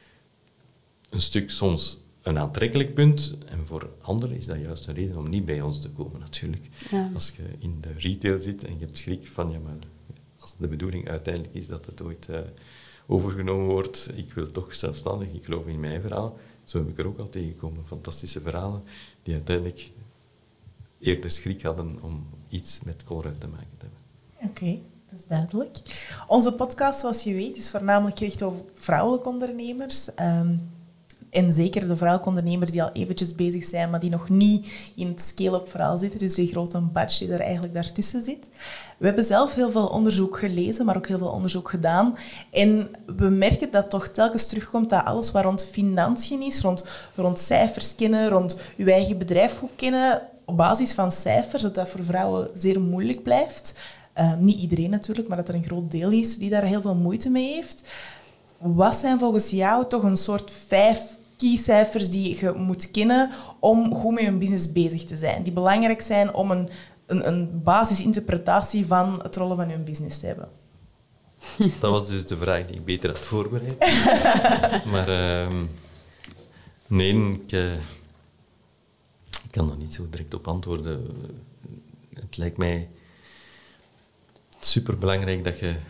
een stuk soms een aantrekkelijk punt, en voor anderen is dat juist een reden om niet bij ons te komen, natuurlijk. Ja. Als je in de retail zit en je hebt schrik van, ja, maar als de bedoeling uiteindelijk is dat het ooit uh, overgenomen wordt, ik wil toch zelfstandig, ik geloof in mijn verhaal. Zo heb ik er ook al tegengekomen, fantastische verhalen, die uiteindelijk eerder schrik hadden om iets met Colruyt te maken te hebben. Oké. Okay. Dat is duidelijk. Onze podcast, zoals je weet, is voornamelijk gericht op vrouwelijke ondernemers. Um, en zeker de vrouwelijke ondernemers die al eventjes bezig zijn, maar die nog niet in het scale-up verhaal zitten. Dus die grote badge die er eigenlijk daartussen zit. We hebben zelf heel veel onderzoek gelezen, maar ook heel veel onderzoek gedaan. En we merken dat toch telkens terugkomt dat alles wat rond financiën is, rond, rond cijfers kennen, rond uw eigen bedrijf goed kennen, op basis van cijfers, dat dat voor vrouwen zeer moeilijk blijft. Uh, niet iedereen natuurlijk, maar dat er een groot deel is die daar heel veel moeite mee heeft. Wat zijn volgens jou toch een soort vijf keycijfers die je moet kennen om goed met je business bezig te zijn? Die belangrijk zijn om een, een, een basisinterpretatie van het rollen van je business te hebben. Dat was dus de vraag die ik beter had voorbereid. maar uh, nee, ik, uh, Ik kan daar niet zo direct op antwoorden. Het lijkt mij superbelangrijk dat je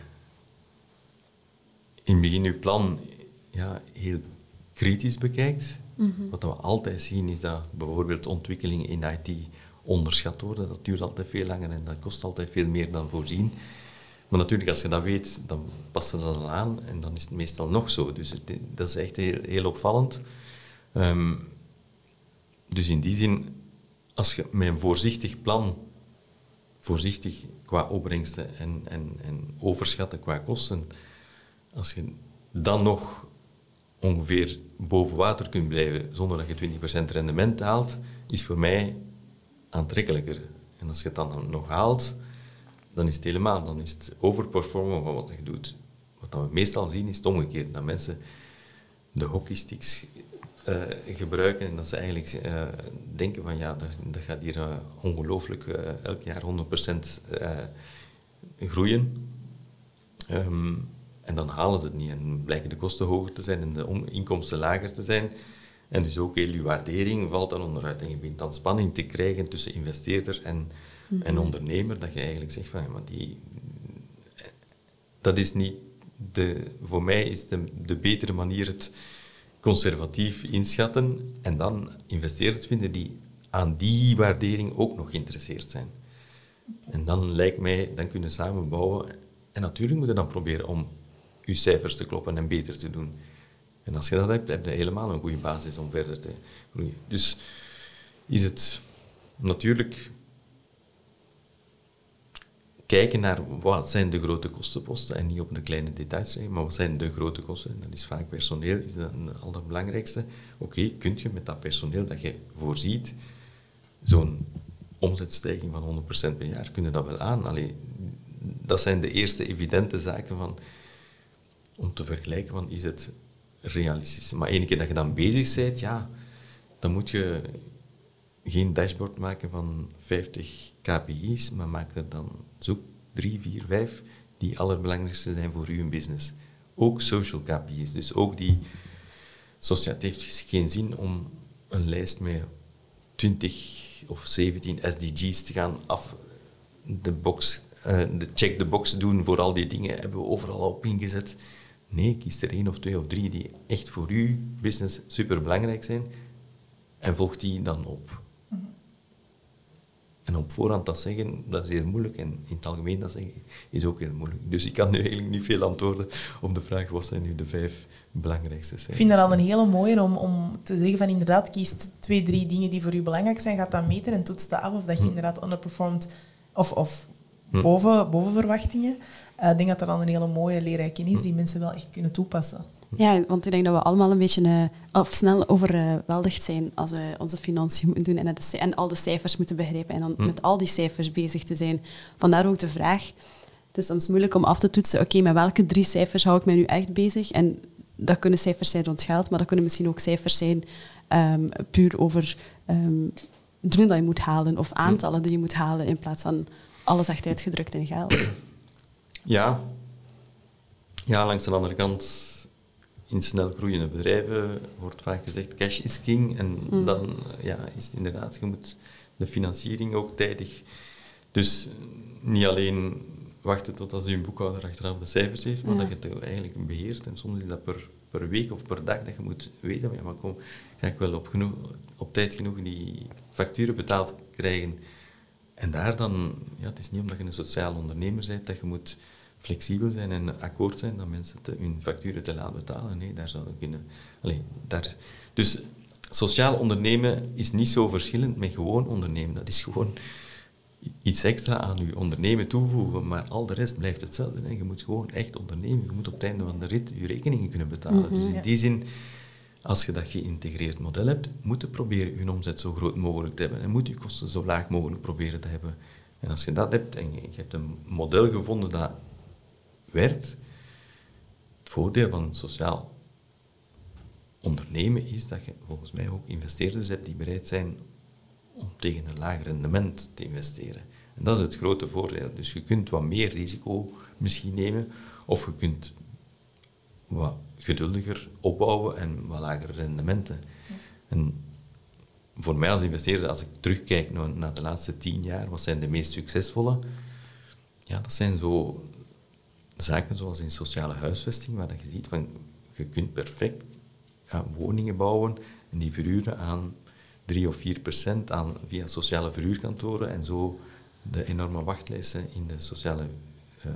in het begin je plan ja, heel kritisch bekijkt. Mm-hmm. Wat we altijd zien is dat bijvoorbeeld ontwikkelingen in I T onderschat worden. Dat duurt altijd veel langer en dat kost altijd veel meer dan voorzien. Maar natuurlijk, als je dat weet, dan past je dat dan aan en dan is het meestal nog zo. Dus het, dat is echt heel, heel opvallend. Um, dus in die zin, als je met een voorzichtig plan, voorzichtig qua opbrengsten en, en, en overschatten qua kosten, als je dan nog ongeveer boven water kunt blijven zonder dat je twintig procent rendement haalt, is voor mij aantrekkelijker. En als je het dan nog haalt, dan is het helemaal, dan is het overperformen van wat je doet. Wat we meestal zien is het omgekeerd, dat mensen de hockeysticks uh, gebruiken en dat ze eigenlijk uh, denken van ja, dat, dat gaat hier uh, ongelooflijk uh, elk jaar honderd procent uh, groeien. Um, en dan halen ze het niet en blijken de kosten hoger te zijn en de inkomsten lager te zijn. En dus ook heel je waardering valt dan onderuit. En je begint dan spanning te krijgen tussen investeerder en, mm-hmm. en ondernemer, dat je eigenlijk zegt van, ja, maar die, dat is niet de, voor mij is de, de betere manier het conservatief inschatten en dan investeerders vinden die aan die waardering ook nog geïnteresseerd zijn. En dan lijkt mij, dan kunnen we samen bouwen. En natuurlijk moet je dan proberen om je cijfers te kloppen en beter te doen. En als je dat hebt, heb je helemaal een goede basis om verder te groeien. Dus is het natuurlijk kijken naar wat zijn de grote kostenposten en niet op de kleine details zeggen, maar wat zijn de grote kosten. Dat is vaak personeel, is dat het allerbelangrijkste. Oké, okay, kun je met dat personeel dat je voorziet zo'n omzetstijging van honderd procent per jaar, kun je dat wel aan. Allee, dat zijn de eerste evidente zaken van, om te vergelijken, van, is het realistisch. Maar één keer dat je dan bezig bent, ja, dan moet je geen dashboard maken van vijftig K P I's, maar maak er dan zoek drie, vier, vijf die allerbelangrijkste zijn voor uw business. Ook social K P I's, dus ook die... Zoals ja, het heeft geen zin om een lijst met twintig of zeventien S D G's te gaan af de box, uh, de check the box doen voor al die dingen, hebben we overal op ingezet. Nee, kies er één of twee of drie die echt voor uw business superbelangrijk zijn en volg die dan op. Mm-hmm. En op voorhand dat zeggen, dat is heel moeilijk en in het algemeen dat zeggen is ook heel moeilijk. Dus ik kan nu eigenlijk niet veel antwoorden op de vraag wat zijn nu de vijf belangrijkste cijfers. Ik vind dat al een hele mooie om, om te zeggen van inderdaad kies twee, drie dingen die voor u belangrijk zijn, gaat dat meten en toets dat af of dat je hm. inderdaad underperformt of, of hm. boven, boven verwachtingen. Uh, ik denk dat dat al een hele mooie leerrijke is die mensen wel echt kunnen toepassen. Ja, want ik denk dat we allemaal een beetje uh, of snel overweldigd zijn als we onze financiën moeten doen en, het, en al de cijfers moeten begrijpen en dan hm. met al die cijfers bezig te zijn. Vandaar ook de vraag, het is soms moeilijk om af te toetsen, oké, okay, met welke drie cijfers hou ik mij nu echt bezig? En dat kunnen cijfers zijn rond geld, maar dat kunnen misschien ook cijfers zijn um, puur over um, doelen dat je moet halen of aantallen die je moet halen in plaats van alles echt uitgedrukt in geld. Ja. Ja, langs de andere kant, in snel groeiende bedrijven wordt vaak gezegd cash is king. En mm. dan ja, is het inderdaad, je moet de financiering ook tijdig. Dus niet alleen wachten tot als je boekhouder achteraf de cijfers heeft, maar ja. dat je het eigenlijk beheert. En soms is dat per, per week of per dag dat je moet weten, ja, maar kom, ga ik wel op, genoeg, op tijd genoeg die facturen betaald krijgen. En daar dan, ja, het is niet omdat je een sociaal ondernemer bent, dat je moet flexibel zijn en akkoord zijn dat mensen te, hun facturen te laten betalen. Nee, daar zou je kunnen... Allee, daar, dus sociaal ondernemen is niet zo verschillend met gewoon ondernemen. Dat is gewoon iets extra aan je ondernemen toevoegen, maar al de rest blijft hetzelfde. Hè. Je moet gewoon echt ondernemen. Je moet op het einde van de rit je rekeningen kunnen betalen. Mm-hmm, dus in ja. die zin, als je dat geïntegreerd model hebt, moet je proberen je omzet zo groot mogelijk te hebben en moet je kosten zo laag mogelijk proberen te hebben. En als je dat hebt en je hebt een model gevonden dat werkt, het voordeel van sociaal ondernemen is dat je volgens mij ook investeerders hebt die bereid zijn om tegen een lager rendement te investeren. En dat is het grote voordeel. Dus je kunt wat meer risico misschien nemen, of je kunt wat geduldiger opbouwen en wat lagere rendementen. Ja. En voor mij als investeerder, als ik terugkijk naar, naar de laatste tien jaar, wat zijn de meest succesvolle? Ja, dat zijn zo zaken zoals in sociale huisvesting, waar je ziet van, je kunt perfect ja, woningen bouwen en die verhuren aan drie of vier procent aan, via sociale verhuurkantoren en zo de enorme wachtlijsten in de sociale uh,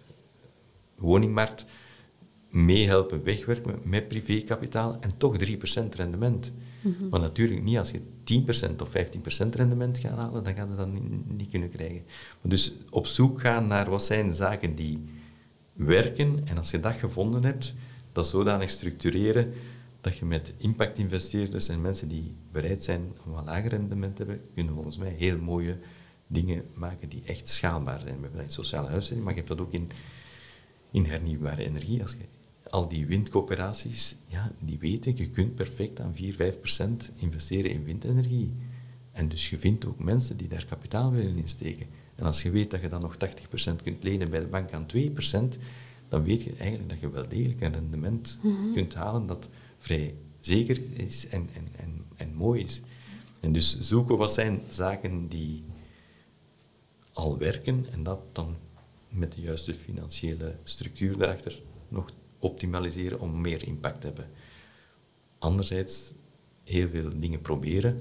woningmarkt meehelpen wegwerken met privékapitaal en toch drie procent rendement. Mm-hmm. Maar natuurlijk niet als je tien procent of vijftien procent rendement gaat halen, dan gaat je dat niet, niet kunnen krijgen. Maar dus op zoek gaan naar wat zijn zaken die werken en als je dat gevonden hebt, dat zodanig structureren dat je met impactinvesteerders en mensen die bereid zijn om een lager rendement te hebben, kunnen volgens mij heel mooie dingen maken die echt schaalbaar zijn. We hebben dat in sociale huisvesting, maar je hebt dat ook in, in hernieuwbare energie. Als je al die windcoöperaties, ja, die weten, je kunt perfect aan vier, vijf procent investeren in windenergie. En dus je vindt ook mensen die daar kapitaal willen insteken. En als je weet dat je dan nog tachtig procent kunt lenen bij de bank aan twee procent, dan weet je eigenlijk dat je wel degelijk een rendement mm-hmm. kunt halen dat vrij zeker is en, en, en, en mooi is. En dus zoeken wat zijn zaken die al werken en dat dan met de juiste financiële structuur daarachter nog optimaliseren om meer impact te hebben. Anderzijds heel veel dingen proberen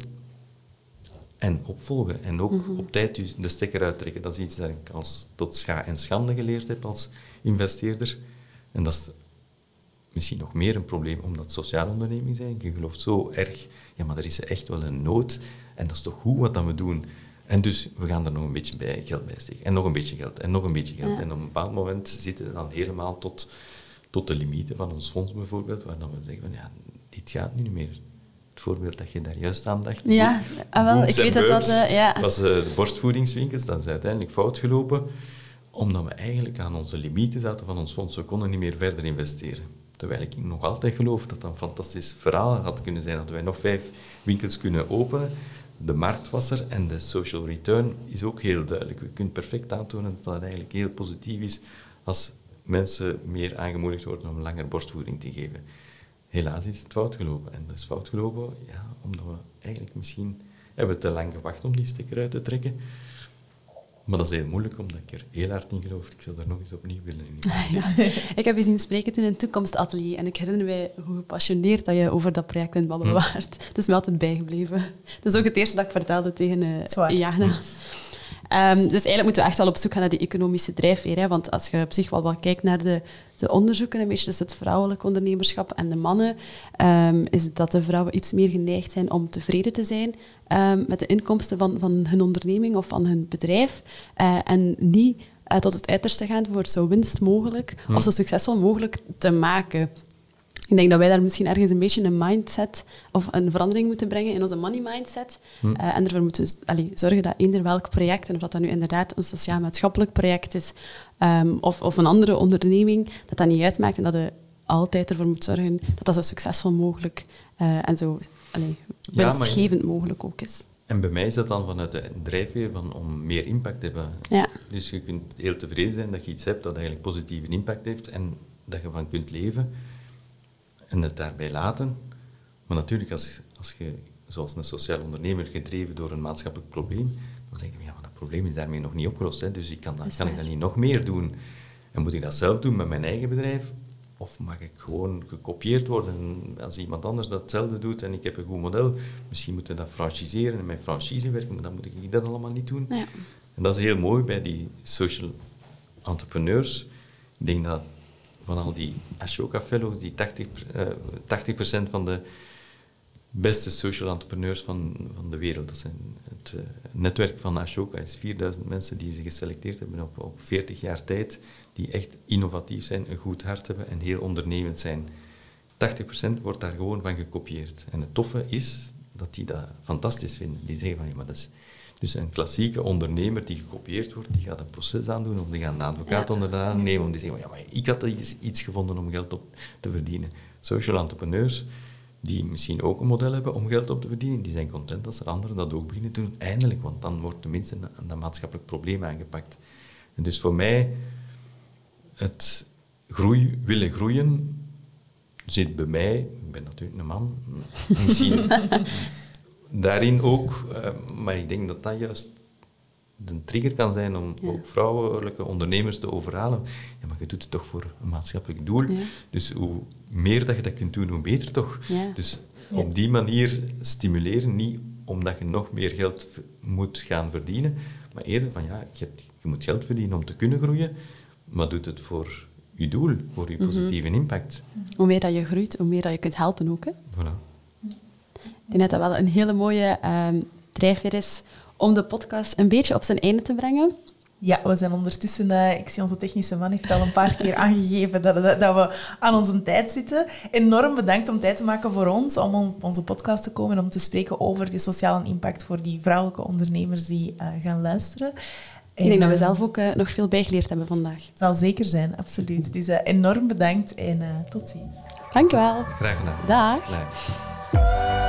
en opvolgen. En ook mm-hmm. op tijd de stekker uittrekken. Dat is iets dat ik als tot scha en schande geleerd heb als investeerder. En dat is misschien nog meer een probleem omdat sociale ondernemingen zijn. Je gelooft zo erg, ja, maar er is echt wel een nood. En dat is toch goed wat dat we doen. En dus, we gaan er nog een beetje bij, geld bij steken. En nog een beetje geld, en nog een beetje geld. Ja. En op een bepaald moment zitten we dan helemaal tot, tot de limieten van ons fonds bijvoorbeeld, waar dan we zeggen van, ja, dit gaat nu niet meer. Het voorbeeld dat je daar juist aan dacht. Ja, ah, wel, ik weet dat dat... Uh, ja. was uh, de borstvoedingswinkels, dat is uiteindelijk fout gelopen, omdat we eigenlijk aan onze limieten zaten van ons fonds. We konden niet meer verder investeren. Terwijl ik nog altijd geloof dat dat een fantastisch verhaal had kunnen zijn, dat wij nog vijf winkels kunnen openen. De markt was er en de social return is ook heel duidelijk. We kunnen perfect aantonen dat dat eigenlijk heel positief is als mensen meer aangemoedigd worden om langer borstvoeding te geven. Helaas is het fout gelopen. En dat is fout gelopen, ja, omdat we eigenlijk misschien hebben te lang gewacht om die stekker uit te trekken. Maar dat is heel moeilijk, omdat ik er heel hard in geloof. Ik zou daar nog eens opnieuw willen in. Ja, ik heb je zien spreken in een toekomstatelier en ik herinner mij hoe gepassioneerd dat je over dat project in het babbelen hm. waart. Het is me altijd bijgebleven. Dat is ook het eerste dat ik vertelde tegen uh, Jana. Hm. Um, dus eigenlijk moeten we echt wel op zoek gaan naar die economische drijfveer. Hè? Want als je op zich wel wat kijkt naar de, de onderzoeken, een beetje tussen het vrouwelijk ondernemerschap en de mannen, um, is het dat de vrouwen iets meer geneigd zijn om tevreden te zijn um, met de inkomsten van, van hun onderneming of van hun bedrijf. Uh, en niet uh, tot het uiterste gaan voor zo winst mogelijk hm. of zo succesvol mogelijk te maken. Ik denk dat wij daar misschien ergens een beetje een mindset of een verandering moeten brengen in onze money mindset. Hm. Uh, en ervoor moeten allee, zorgen dat eender welk project, en of dat, dat nu inderdaad een sociaal-maatschappelijk project is um, of, of een andere onderneming, dat dat niet uitmaakt en dat je altijd ervoor moet zorgen dat dat zo succesvol mogelijk uh, en zo allee, winstgevend ja, maar... mogelijk ook is. En bij mij is dat dan vanuit de drijfveer van om meer impact te hebben. Ja. Dus je kunt heel tevreden zijn dat je iets hebt dat eigenlijk positieve impact heeft en dat je van kunt leven. En het daarbij laten. Maar natuurlijk, als, als je, zoals een sociaal ondernemer, gedreven door een maatschappelijk probleem, dan zeg je, ja, maar dat probleem is daarmee nog niet opgelost. Hè, dus ik kan, dat, kan ik dat niet nog meer doen? En moet ik dat zelf doen met mijn eigen bedrijf? Of mag ik gewoon gekopieerd worden? Als iemand anders dat hetzelfde doet en ik heb een goed model, misschien moeten we dat franchiseren en met franchise werken, maar dan moet ik dat allemaal niet doen. Ja. En dat is heel mooi bij die social entrepreneurs. Ik denk dat van al die Ashoka Fellows, die tachtig procent van de beste social entrepreneurs van, van de wereld. Dat zijn het uh, netwerk van Ashoka is vierduizend mensen die ze geselecteerd hebben op, op veertig jaar tijd, die echt innovatief zijn, een goed hart hebben en heel ondernemend zijn. tachtig procent wordt daar gewoon van gekopieerd. En het toffe is dat die dat fantastisch vinden. Die zeggen van, ja, maar dat is... Dus een klassieke ondernemer die gekopieerd wordt, die gaat een proces aandoen, of die gaat een advocaat ja. onder de arm nemen, om die zeggen, ja, maar ik had iets gevonden om geld op te verdienen. Social entrepreneurs, die misschien ook een model hebben om geld op te verdienen, die zijn content als er anderen dat ook beginnen te doen, eindelijk, want dan wordt tenminste een, een maatschappelijk probleem aangepakt. En dus voor mij, het groei, willen groeien, zit bij mij, ik ben natuurlijk een man, misschien... daarin ook, uh, maar ik denk dat dat juist de trigger kan zijn om ja. ook vrouwelijke ondernemers te overhalen. Ja, maar je doet het toch voor een maatschappelijk doel. Ja. Dus hoe meer dat je dat kunt doen, hoe beter toch. Ja. Dus ja. op die manier stimuleren, niet omdat je nog meer geld v- moet gaan verdienen, maar eerder van ja, je, hebt, je moet geld verdienen om te kunnen groeien, maar doet het voor je doel, voor je positieve mm-hmm. impact. Hoe meer dat je groeit, hoe meer dat je kunt helpen ook. Hè? Voilà. Ik denk dat dat wel een hele mooie um, drijfveer is om de podcast een beetje op zijn einde te brengen. Ja, we zijn ondertussen... Uh, ik zie onze technische man heeft al een paar keer aangegeven dat, dat, dat we aan onze tijd zitten. Enorm bedankt om tijd te maken voor ons, om op onze podcast te komen, om te spreken over die sociale impact voor die vrouwelijke ondernemers die uh, gaan luisteren. En, ik denk dat we zelf ook uh, nog veel bijgeleerd hebben vandaag. Zal zeker zijn, absoluut. Dus uh, enorm bedankt en uh, tot ziens. Dank je wel. Graag gedaan. Dag. Nee.